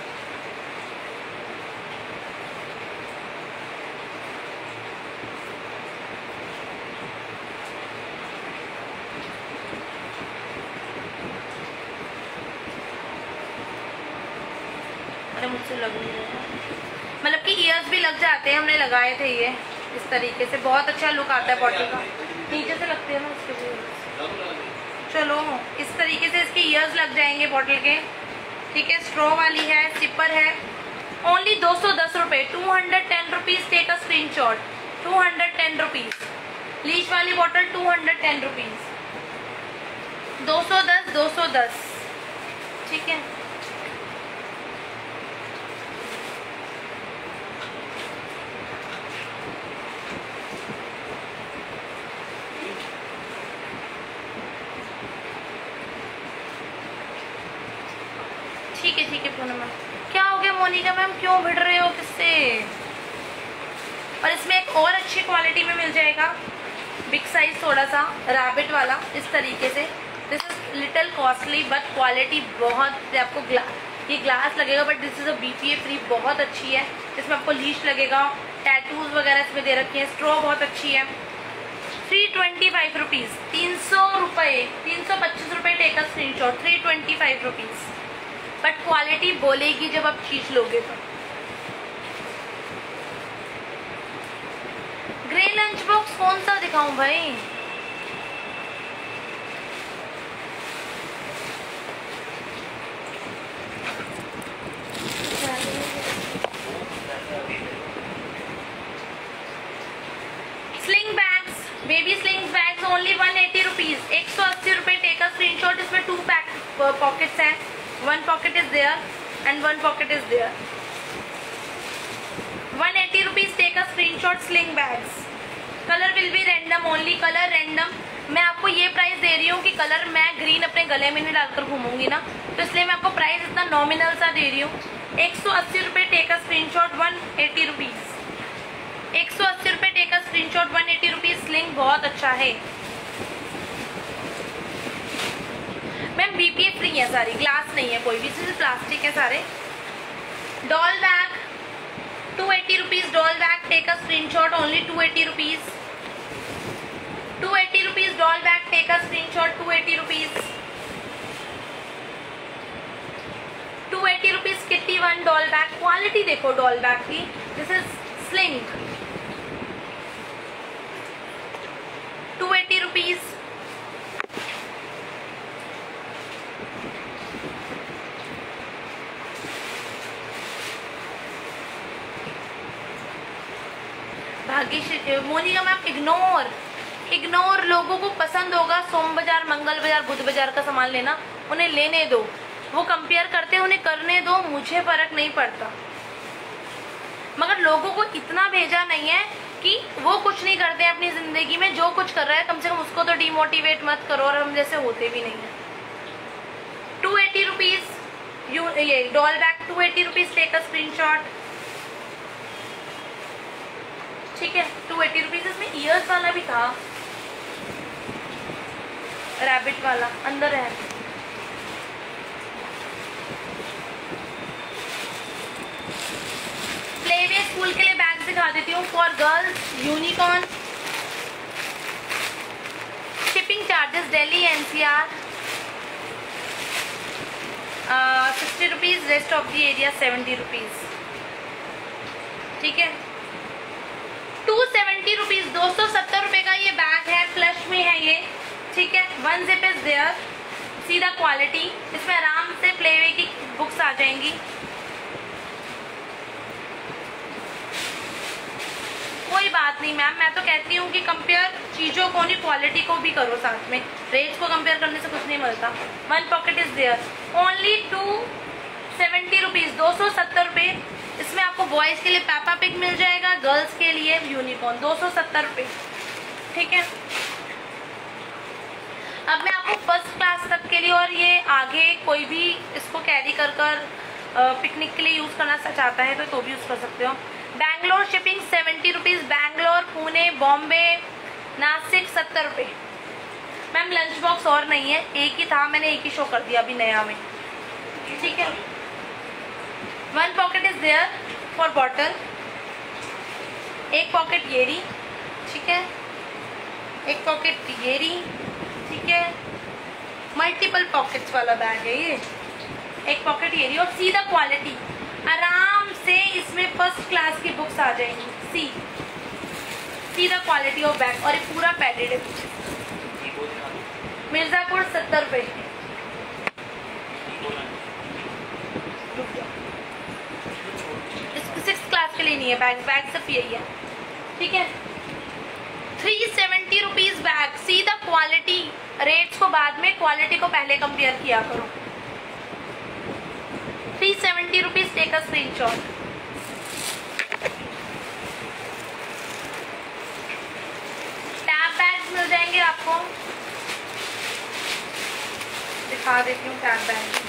मुझसे लग नहीं रहा, मतलब कि ईयर्स भी लग जाते हैं. हमने लगाए थे ये इस तरीके से. बहुत अच्छा लुक आता है बॉटल का. नीचे से लगते हैं ना उसके लिए. चलो, इस तरीके से इसके ईयर्स लग जाएंगे बॉटल के. ठीक है. स्ट्रॉ वाली है, सिपर है. ओनली दो सौ दस रुपये. Two hundred ten rupees. Take a screenshot. Two hundred ten rupees. लीच वाली bottle two hundred ten rupees. दो सौ दस, दो सौ दस. ठीक है. ठीक है. ठीक है पूनम मैम. क्या हो गया मोनिका मैम, क्यों भिड़ रहे हो किससे? और इसमें एक और अच्छी क्वालिटी में मिल जाएगा. बिग साइज थोड़ा सा रैबिट वाला इस तरीके से. This is little costly but quality बहुत. आपको ग्ला ये ग्लास लगेगा but this is a BPA free. बहुत अच्छी है. इसमें आपको लीश लगेगा. टैटूज वगैरह इसमें दे रखी है. स्ट्रॉ बहुत अच्छी है. Three twenty five rupees. तीन सौ रुपये. तीन सौ पच्चीस रुपये. Take a screenshot. Three twenty five rupees. But quality बोलेगी जब आप चीज लोगे तो. ग्रे लंच बॉक्स कौन सा दिखाऊं भाई? Sling bags, baby sling bags only one eighty rupees. एक सौ अस्सी रुपये. Take a screenshot. इसमें टू पैक पॉकेट्स हैं. One pocket is there and one pocket is there. one eighty rupees. Take a screenshot. Sling bags. Color will be random only. Color random. मैं आपको ये प्राइस दे रही हूँ कि कलर मैं ग्रीन अपने गले में नहीं डालकर घूमूंगी ना, तो इसलिए मैं आपको प्राइस इतना नॉमिनल सा दे रही हूँ. एक सौ अस्सी रुपये. Take a screenshot. One eighty rupees. एक सौ अस्सी रुपये. Take a screenshot. One eighty rupees. Sling बहुत अच्छा है मैम. बीपीए फ्री है सारी. ग्लास नहीं है कोई भी, सिर्फ प्लास्टिक है सारे. Doll bag two eighty rupees. Doll bag. Take a screenshot. Only two eighty rupees. Two eighty rupees. Doll bag. Take a screenshot. Two eighty rupees. Two eighty rupees. Kitty one doll bag. Quality देखो डॉल बैग की. This is sling. Two eighty rupees. Bhagyashree Monika ma'am ignore ignore लोगों को पसंद होगा सोम बाजार, मंगल बाजार, बुध बाजार का सामान लेना. उन्हें लेने दो. वो कंपेयर करते हैं, उन्हें करने दो. मुझे फर्क नहीं पड़ता. मगर लोगों को इतना भेजा नहीं है कि वो कुछ नहीं करते हैं अपनी जिंदगी में, जो कुछ कर रहा है कम से कम उसको तो डिमोटिवेट मत करो, और हम जैसे होते भी नहीं है। टू एटी रुपीज यू ये doll bag two eighty rupees, take a screenshot. ठीक है, टू एटी रुपीज। इसमें ईयर्स वाला भी था, रैबिट वाला अंदर है। प्लेवे स्कूल के लिए बैग दिखा देती हूँ। For girls unicorn, shipping charges Delhi NCR sixty rupees, rest of the area seventy rupees. ठीक है, टू सेवेंटी रुपीज, दो सौ सत्तर रुपए का ये बैग है, फ्लश में है ये। ठीक है, one zip is there, see the quality. इसमें आराम से प्लेवे की बुक्स आ जाएंगी। कोई बात नहीं मैम, मैं तो कहती हूँ कि कंपेयर चीजों को नहीं, क्वालिटी को भी करो साथ में। रेट्स को कंपेयर करने से कुछ नहीं मिलता। One pocket is there, only two seventy rupees, दो सौ सत्तर रुपये। इसमें आपको बॉयज के लिए पेपा पिग मिल जाएगा, गर्ल्स के लिए यूनिकॉर्न, दो सौ सत्तर रुपये। ठीक है, अब मैं आपको फर्स्ट क्लास तक के लिए, और ये आगे कोई भी इसको कैरी कर कर पिकनिक के लिए यूज करना चाहता है तो तो भी यूज कर सकते हो। Bangalore shipping seventy rupees, Bangalore, Pune, Bombay, Nasik सत्तर रुपये। मैम लंच बॉक्स और नहीं है, एक ही था, मैंने एक ही शो कर दिया अभी नया में। ठीक है, one pocket is there for bottle, एक पॉकेट ये रही। ठीक है, एक पॉकेट ये रही। ठीक है, मल्टीपल पॉकेट्स वाला बैग है ये, एक पॉकेट ये रही। और सी द क्वालिटी, आराम से इसमें फर्स्ट क्लास की बुक्स आ जाएंगी। See see the quality of bag, और ये पूरा पैडेड है पीछे। मिर्जापुर सत्तर रुपए। सिक्स क्लास के लिए नहीं है बैग, बैग सिर्फ यही है। ठीक है, three seventy rupees bag, see the quality. Rates को बाद में, क्वालिटी को पहले कंपेयर किया करो। Three seventy rupees, take a screenshot. Tab bags मिल जाएंगे आपको, दिखा देती हूँ टैब बैग।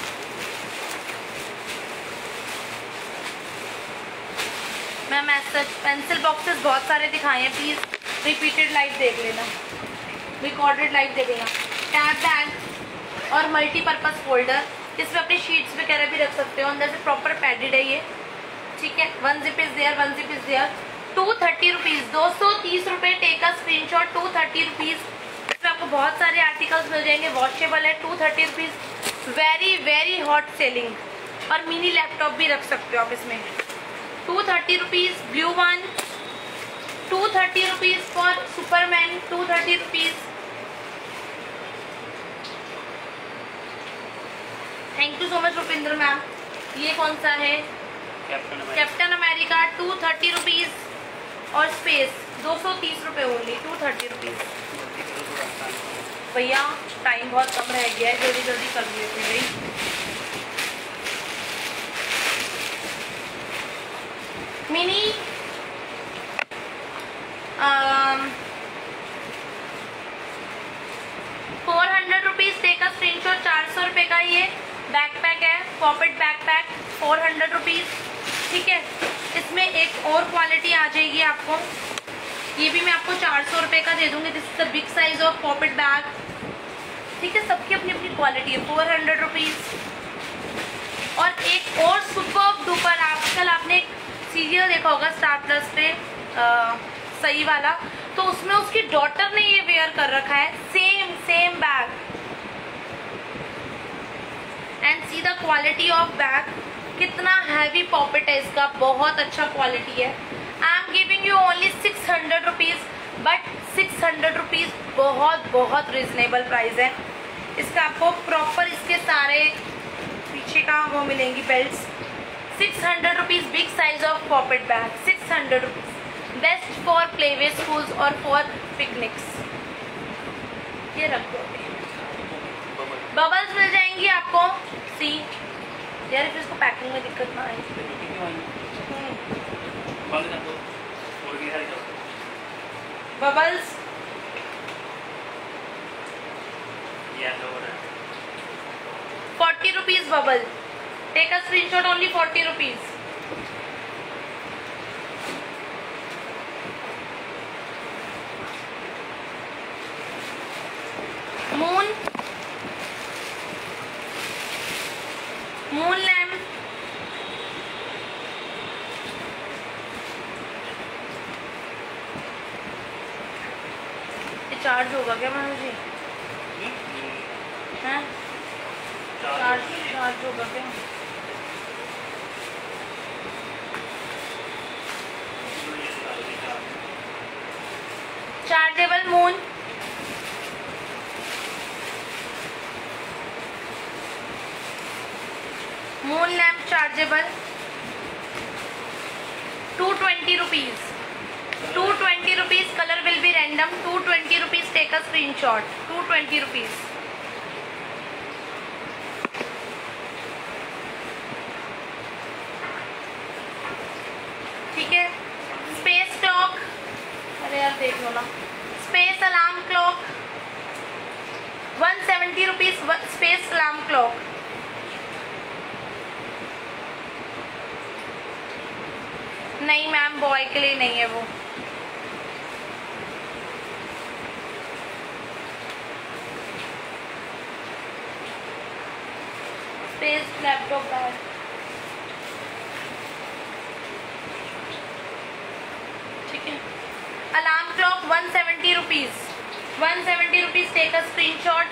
मैम ऐसा पेंसिल बॉक्सेस बहुत सारे दिखाए हैं, प्लीज रिपीटेड लाइव देख लेना, रिकॉर्डेड लाइव देख लेना। टैब बैग और मल्टीपर्पज फोल्डर, इसमें अपनी शीट्स वगैरह भी रख सकते हो, अंदर से प्रॉपर पैडेड है ये। ठीक है, one zip is there, one zip is there. Two thirty rupees, दो सौ तीस रुपये, take a screenshot. Two thirty rupees, इसमें आपको बहुत सारे आर्टिकल्स मिल जाएंगे, वॉशेबल है। Two thirty rupees, very very hot selling, और मिनी लैपटॉप भी रख सकते हो आप इसमें। Two thirty rupees, blue one. Two thirty rupees for Superman, two thirty rupees. Thank you so much Rupinder ma'am. ये कौन सा है? Captain America, two thirty rupees. और स्पेस दो सौ तीस रुपये ओनली, टू थर्टी रुपीज। भैया टाइम बहुत कम रह गया है, जल्दी जल्दी कर देते हैं भाई। Mini four hundred rupees, take a screenshot. चार सौ रुपये का ये बैकपैक है, pocket backpack, four hundred rupees. ठीक है, इसमें एक और क्वालिटी आ जाएगी आपको, ये भी मैं आपको चार सौ रुपये का दे दूंगी। This is the big size of pocket bag. ठीक है, सबकी अपनी अपनी क्वालिटी है। Four hundred rupees. और एक और सुपर डुपर, आजकल आपने एक सीरियल देखा होगा स्टार प्लस पे, आ, सही वाला, तो उसमें उसकी डॉटर ने ये वेयर कर रखा है, same same bag. And see the quality of bag, कितना हैवी पॉकेट है इसका, बहुत अच्छा क्वालिटी है। I am giving you only six hundred rupees, but six hundred rupees बहुत बहुत रिजनेबल प्राइस है। इसका आपको प्रॉपर इसके सारे पीछे का वो मिलेंगी belts. Six hundred rupees, big size of pocket bag, six hundred rupees. Best for playway schools और फॉर पिकनिक्स। ये रख दो। बबल्स मिल जाएंगी आपको। सी यार, फिर इसको पैकिंग में दिक्कत ना आए। बबल्स येलो हो रहा है। Forty rupees bubble, take a screenshot, only forty rupees. Moon moon lamp ये चार्ज होगा क्या मैम जी? हैं चार्ज चार्ज होगा क्या? Chargeable moon, moon lamp chargeable, two twenty rupees, two twenty rupees, colour will be random, two twenty rupees, take a screenshot, two twenty rupees. ठीक है, स्पेस क्लॉक, अरे यार देख लो ना, space alarm clock, one seventy rupees, space alarm clock. नहीं मैम, बॉय के लिए नहीं है वो। स्पेस लैपटॉप बैग, ठीक है। Alarm clock one seventy rupees, one seventy rupees, take a screenshot.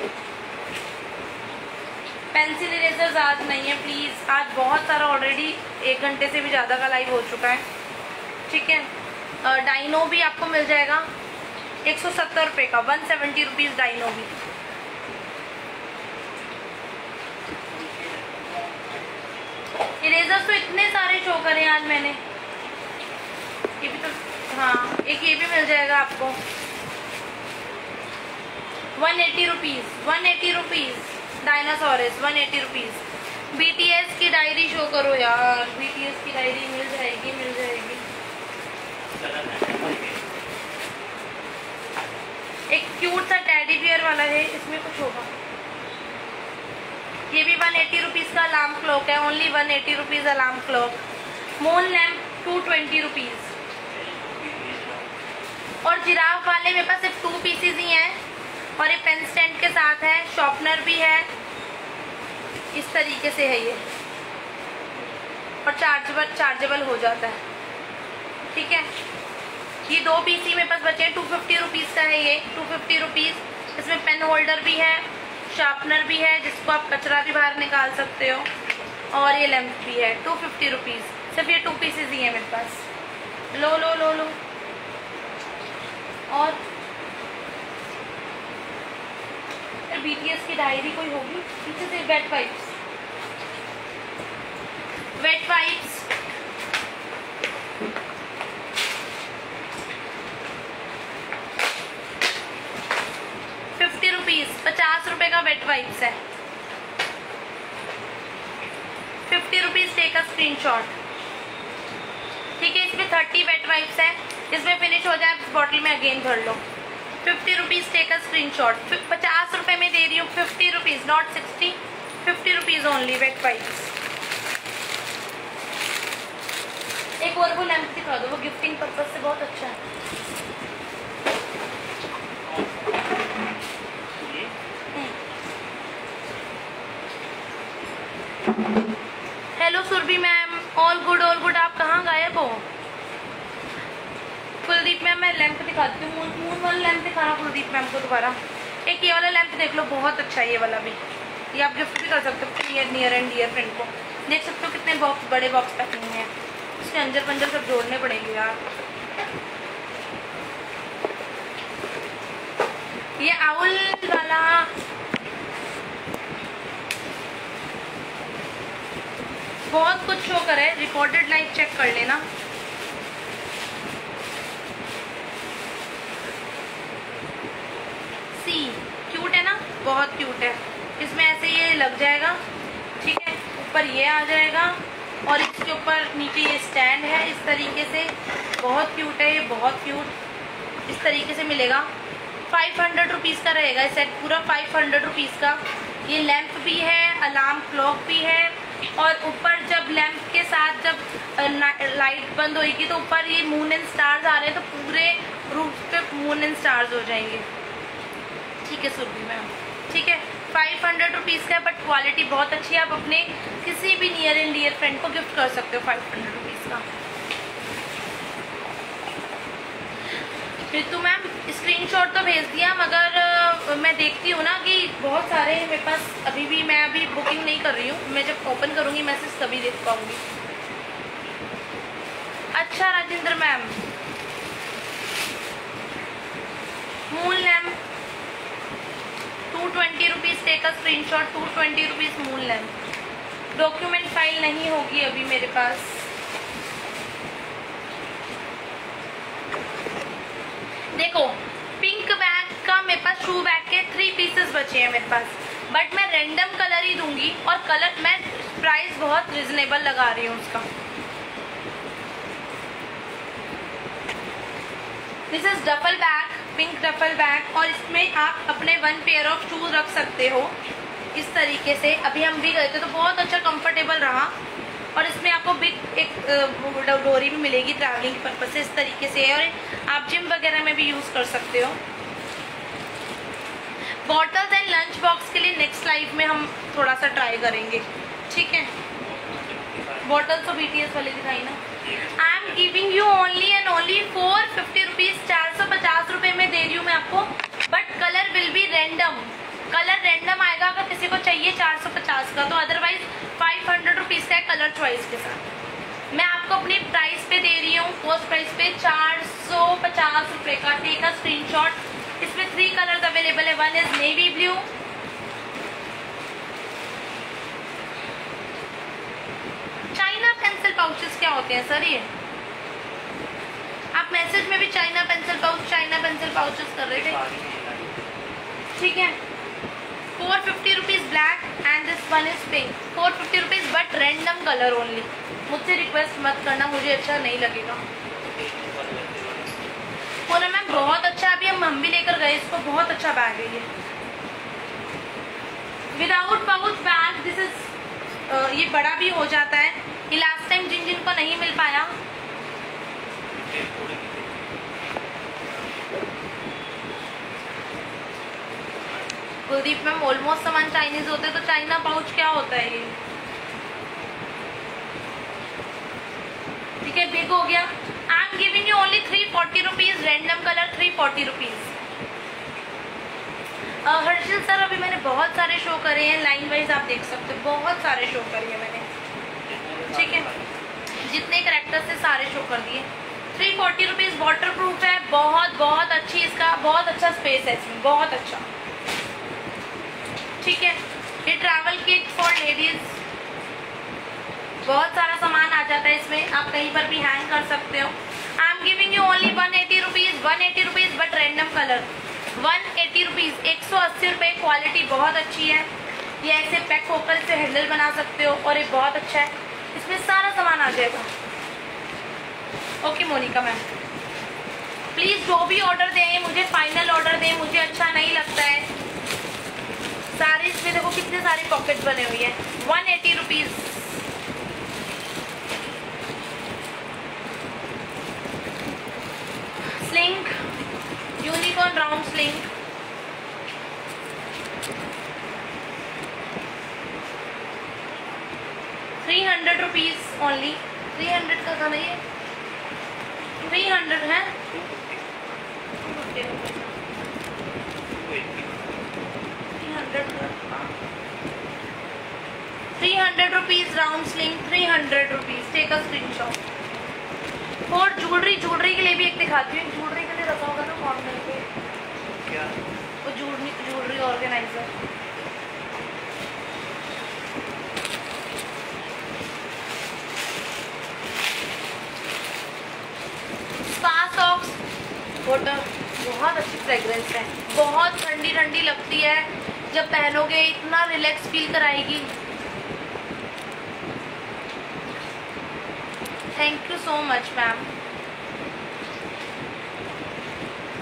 Pencil erasers आज नहीं है प्लीज, आज बहुत सारा ऑलरेडी एक घंटे से भी ज़्यादा का लाइव हो चुका है। ठीक है, डाइनो भी आपको मिल जाएगा एक सौ सत्तर रुपये का, वन सेवेंटी रुपीज़ डाइनो भी। इरेजर्स तो इतने सारे शो करे आज मैंने, ये भी तो, हाँ एक ये भी मिल जाएगा आपको one eighty rupees, one eighty rupees dinosaurs, one eighty rupees. BTS की डायरी शो करो यार, बीटीएस की डायरी मिल जाएगी, मिल जाएगी। एक क्यूट सा टेडी बियर वाला है, इसमें कुछ होगा। ये भी वन एटी रुपीज़ का अलार्म क्लॉक है, only one eighty rupees alarm clock. Moon lamp two twenty rupees. और जिराफ वाले मेरे पास सिर्फ टू पीसीज ही हैं, और ये पेन स्टैंड के साथ है, शॉर्पनर भी है, इस तरीके से है ये, और चार्जेबल चार्जेबल हो जाता है। ठीक है, ये दो पीसी मेरे पास बचे हैं, टू फिफ्टी रुपीज़ का है ये, टू फिफ्टी रुपीज़। इसमें पेन होल्डर भी है, शार्पनर भी है, जिसको आप कचरा भी बाहर निकाल सकते हो, और ये लैंप भी है, टू फिफ्टी रुपीज़। सिर्फ ये टू पीसेज ही है मेरे पास। लो लो लो लो। और बीटीएस की डायरी कोई होगी पीछे से। Wet wipes, wet wipes fifty rupees, पचास रुपए का वेट वाइप्स है, fifty rupees, take a screenshot. ठीक है, इसमें थर्टी वेट वाइप्स है, इसमें फिनिश हो जाए इस बॉटल में अगेन भर लो। Fifty rupees, take a screenshot. पचास रुपए में दे रही हूँ, fifty rupees, not sixty, fifty rupees only wet wipes. एक और वो लैंप दिखा दो, वो गिफ्टिंग पर्पज से बहुत अच्छा है। Hello Surbhi ma'am, all good all good. आप कहाँ गायब हो? कुलदीप मैम, मैं लैंप दिखाती हूँ, मून मून वाला लैंप दिखाना कुलदीप मैम को दोबारा। एक ये वाला लैंप देख लो, बहुत अच्छा है ये वाला भी, ये आप गिफ्ट भी कर सकते हो near near and dear friend को। देख सकते हो कितने बॉक्स, बड़े बॉक्स पैकिंग में है, इसके अंजर पंजर सब जोड़ने पड़ेंगे यार। ये आउल वाला बहुत कुछ शो करे, रिकॉर्डेड लाइव चेक कर लेना। सी क्यूट है ना, बहुत क्यूट है। इसमें ऐसे ये लग जाएगा, ठीक है, ऊपर ये आ जाएगा, और इसके ऊपर नीचे ये स्टैंड है इस तरीके से, बहुत क्यूट है ये, बहुत क्यूट। इस तरीके से मिलेगा। फाइव हंड्रेड रुपीज़ का रहेगा सेट पूरा, फाइव हंड्रेड रुपीज़ का। ये लैंप भी है, अलार्म क्लॉक भी है, और ऊपर जब लैंप के साथ जब लाइट बंद होगी तो ऊपर ये मून एंड स्टार्स आ रहे हैं, तो पूरे रूफ पे मून एंड स्टार्स हो जाएंगे। ठीक है सुरभि मैम, ठीक है। फाइव हंड्रेड रुपीज़ का है, बट क्वालिटी बहुत अच्छी है। आप अपने किसी भी नियर एंड डियर फ्रेंड को गिफ्ट कर सकते हो फाइव हंड्रेड रुपीज़ का। ऋतु मैम स्क्रीनशॉट तो भेज दिया, मगर uh, मैं देखती हूँ ना कि बहुत सारे मेरे पास अभी भी, मैं अभी बुकिंग नहीं कर रही हूँ। मैं जब ओपन करूँगी मैसेज तभी देख पाऊँगी। अच्छा Rajendra ma'am, moon lamp two twenty rupees, take a screenshot, two twenty rupees moon lamp. Document file नहीं होगी अभी मेरे पास। देखो पिंक बैग का मेरे पास शू बैग के थ्री पीसेस बचे हैं मेरे पास, बट मैं रैंडम कलर ही दूंगी, और कलर मैं प्राइस बहुत रिजनेबल लगा रही हूँ उसका। This is duffel bag, pink duffel bag, और इसमें आप अपने वन पेयर ऑफ शूज रख सकते हो इस तरीके से। अभी हम भी गए थे तो बहुत अच्छा कंफर्टेबल रहा, और इसमें आपको बिग एक डोरी भी मिलेगी ट्रैवलिंग पर्पज से इस तरीके से, और आप जिम वगैरह में भी यूज़ कर सकते हो। बॉटल्स एंड लंच बॉक्स के लिए नेक्स्ट लाइव में हम थोड़ा सा ट्राई करेंगे, ठीक है। बॉटल्स तो बीटीएस वाले दिखाई ना। I am giving you only and only four fifty rupees, चार सौ पचास रुपये में दे रही हूँ मैं आपको, but colour will be random, colour random आएगा अगर किसी को चाहिए चार सौ पचास का, तो अदरवाइज फाइव हंड्रेड रुपीज़ का है कलर चॉइस के साथ। मैं आपको अपनी प्राइस पे दे रही हूँ, पोस्ट प्राइस पे चार सौ पचास रुपये का। Take a screenshot. इसमें थ्री कलर्स अवेलेबल है, one is navy blue, China pencil pouches क्या होते हैं सर ये? आप मैसेज में भी China pencil pouch, China pencil pouches कर रहे थे, ठीक है। Four fifty rupees black and this one is pink, four fifty rupees but random colour only. मुझसे रिक्वेस्ट मत करना, मुझे अच्छा नहीं लगेगा। बोला मैम बहुत अच्छा, अभी हम हम भी लेकर गए इसको, बहुत अच्छा बैग है ये। Without pouch bag, this is, ये बड़ा भी हो जाता है। ये लास्ट टाइम जिन जिन को नहीं मिल पाया, कुलदीप मैम ऑलमोस्ट सामान चाइनीज होते हैं, तो चाइना पाउच क्या होता है ये? ठीक है, बिग हो गया। I am giving you only three forty rupees, random colour three forty rupees. Harshil sir अभी मैंने बहुत सारे शो करे हैं, लाइन वाइज आप देख सकते हो, बहुत सारे शो करे हैं मैंने, ठीक है। जितने करेक्टर्स से सारे शो कर दिए। Three forty rupees, waterproof है, बहुत बहुत अच्छी, इसका बहुत अच्छा स्पेस है इसमें, बहुत अच्छा, ठीक है। ये ट्रैवल किट फॉर लेडीज, बहुत सारा सामान आ जाता है इसमें, आप कहीं पर भी हैंग कर सकते हो। I am giving you only one eighty rupees, one eighty rupees but random colour, one eighty rupees, एक सौ अस्सी रुपये। क्वालिटी बहुत अच्छी है, ये ऐसे पैक होकर इसे हैंडल बना सकते हो, और ये बहुत अच्छा है, इसमें सारा सामान आ जाएगा। ओके मोनिका मैम, प्लीज जो भी ऑर्डर दें मुझे फाइनल ऑर्डर दें, मुझे अच्छा नहीं लगता है सारे, इसमें देखो कितने सारे पॉकेट बने हुए हैं। One eighty rupees, sling, unicorn round sling, three hundred rupees only. Three hundred का था ना ये, थ्री हंड्रेड है, three hundred rupees round sling, three hundred rupees. Take a screenshot. और ज्वेलरी, ज्वेलरी के लिए भी एक दिखाती हूँ, ज्वेलरी के लिए रखा होगा ना कॉर्नर पे, क्या वो jewellery jewellery organiser. Spa socks, water, बहुत अच्छी फ्रेग्रेंस है, बहुत ठंडी ठंडी लगती है, जब पहनोगे इतना रिलैक्स फील कराएगी। Thank you so much ma'am.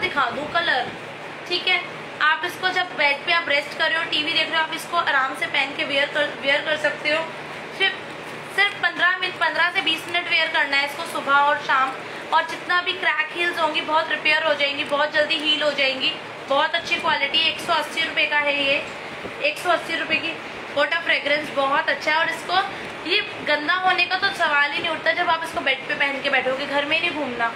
दिखा दूँ कलर, ठीक है। आप इसको जब बेड पे आप रेस्ट कर रहे हो, टीवी देख रहे हो, आप इसको आराम से पहन के वेयर कर वेयर कर सकते हो। सिर्फ सिर्फ पंद्रह मिनट पंद्रह से बीस मिनट वेयर करना है इसको सुबह और शाम, और जितना भी क्रैक हील्स होंगी बहुत रिपेयर हो जाएंगी, बहुत जल्दी हील हो जाएंगी। बहुत अच्छी क्वालिटी, एक सौ अस्सी रुपये का है ये, एक सौ अस्सी रुपये की। वॉटर फ्रेग्रेंस बहुत अच्छा है, और इसको ये गंदा होने का तो सवाल ही नहीं उठता जब आप इसको बेड पे पहन के बैठोगे, घर में नहीं घूमना।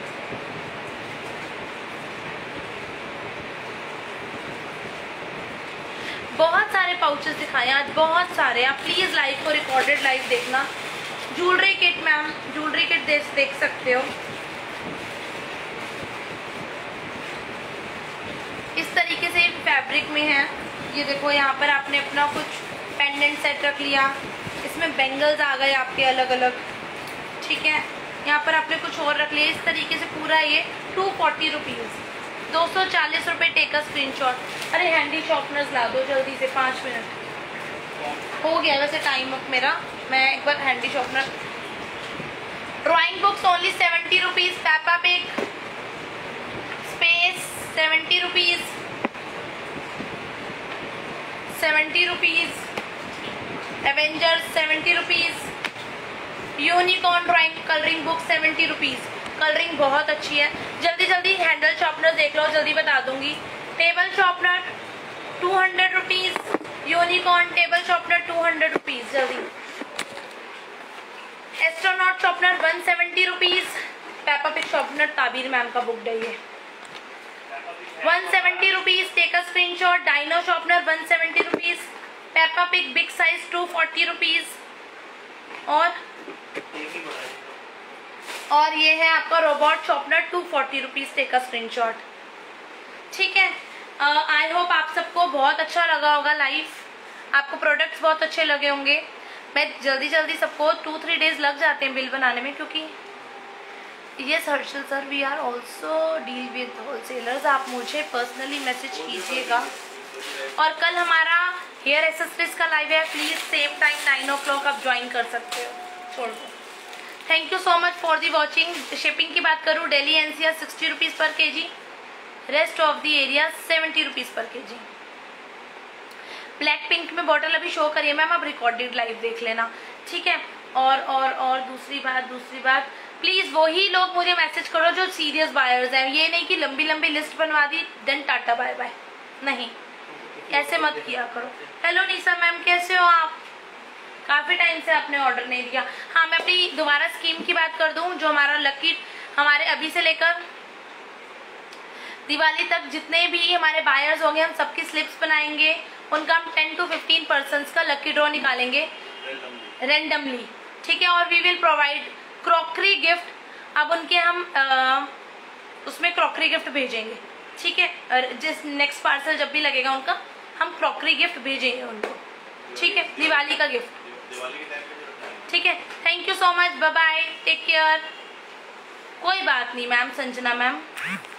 बहुत सारे पाउचेस दिखाए आज, बहुत सारे। आप प्लीज लाइव को रिकॉर्डेड लाइव देखना। Jewellery kit ma'am, jewellery kit देख देख सकते हो। इस तरीके से फैब्रिक में है, ये देखो। यहाँ पर आपने अपना कुछ पेंडेंट सेट रख लिया, इसमें बेंगल्स आ गए आपके अलग अलग, ठीक है। यहाँ पर आपने कुछ और रख लिया, इस तरीके से पूरा ये टू फोर्टी रुपीज़, दो सौ चालीस रुपये। Take a screenshot. अरे हैंडी शॉर्पनर्स ला दो जल्दी से, पाँच मिनट हो गया वैसे टाइम अप मेरा। मैं एक बार handy sharpener. Drawing books only seventy rupees. Peppa Pig space seventy rupees, seventy rupees. Avengers seventy rupees. Unicorn drawing colouring book seventy rupees. Colouring बहुत अच्छी है। जल्दी जल्दी हैंडल शॉर्पनर देख लो, जल्दी बता दूंगी। Table sharpener two hundred rupees. Unicorn table sharpener two hundred rupees. जल्दी। Astronaut sharpener one seventy rupees. Peppa Pig sharpener Tabir ma'am का बुक है ये, one seventy rupees. Take a screenshot. Dino sharpener one seventy rupees. Peppa Pig big size two forty rupees. और और ये है आपका robot sharpener two forty rupees. Take a screenshot, ठीक है। आई होप आप सबको बहुत अच्छा लगा होगा लाइव, आपको प्रोडक्ट्स बहुत अच्छे लगे होंगे। मैं जल्दी जल्दी सबको टू थ्री डेज लग जाते हैं बिल बनाने में, क्योंकि yes Harshal sir we are also deal with wholesalers. आप मुझे पर्सनली मैसेज कीजिएगा। और कल हमारा हेयर एसेसरीज का लाइव है, please same time nine o'clock आप ज्वाइन कर सकते हो। छोड़ दो। Thank you so much for the watching. Shipping की बात करूँ, Delhi NCR sixty rupees per K G, rest of the area seventy rupees per K G. Black pink में बॉटल अभी शो करिए मैम, आप रिकॉर्डेड लाइव देख लेना, ठीक है। और और और दूसरी बात दूसरी बात प्लीज़ वही लोग मुझे मैसेज करो जो सीरियस बायर्स हैं। ये नहीं कि लंबी लंबी लिस्ट बनवा दी देन टाटा बाय बाय, नहीं, ऐसे मत किया करो। हेलो निशा मैम, कैसे हो आप? काफ़ी टाइम से आपने ऑर्डर नहीं दिया। हाँ, मैं अपनी दोबारा स्कीम की बात कर दूं, जो हमारा लकी हमारे अभी से लेकर दिवाली तक जितने भी हमारे बायर्स होंगे, हम सबकी स्लिप्स बनाएंगे, उनका हम टेन टू फिफ्टीन परसेंट का लकी ड्रॉ निकालेंगे रेंडमली, ठीक है। और we will provide crockery gift. अब उनके हम आ, उसमें क्रॉकरी गिफ्ट भेजेंगे, ठीक है। जिस नेक्स्ट पार्सल जब भी लगेगा उनका, हम क्रॉकरी गिफ्ट भेजेंगे उनको, ठीक है, दिवाली का गिफ्ट, ठीक है। Thank you so much, bye bye, take care. कोई बात नहीं मैम, संजना मैम।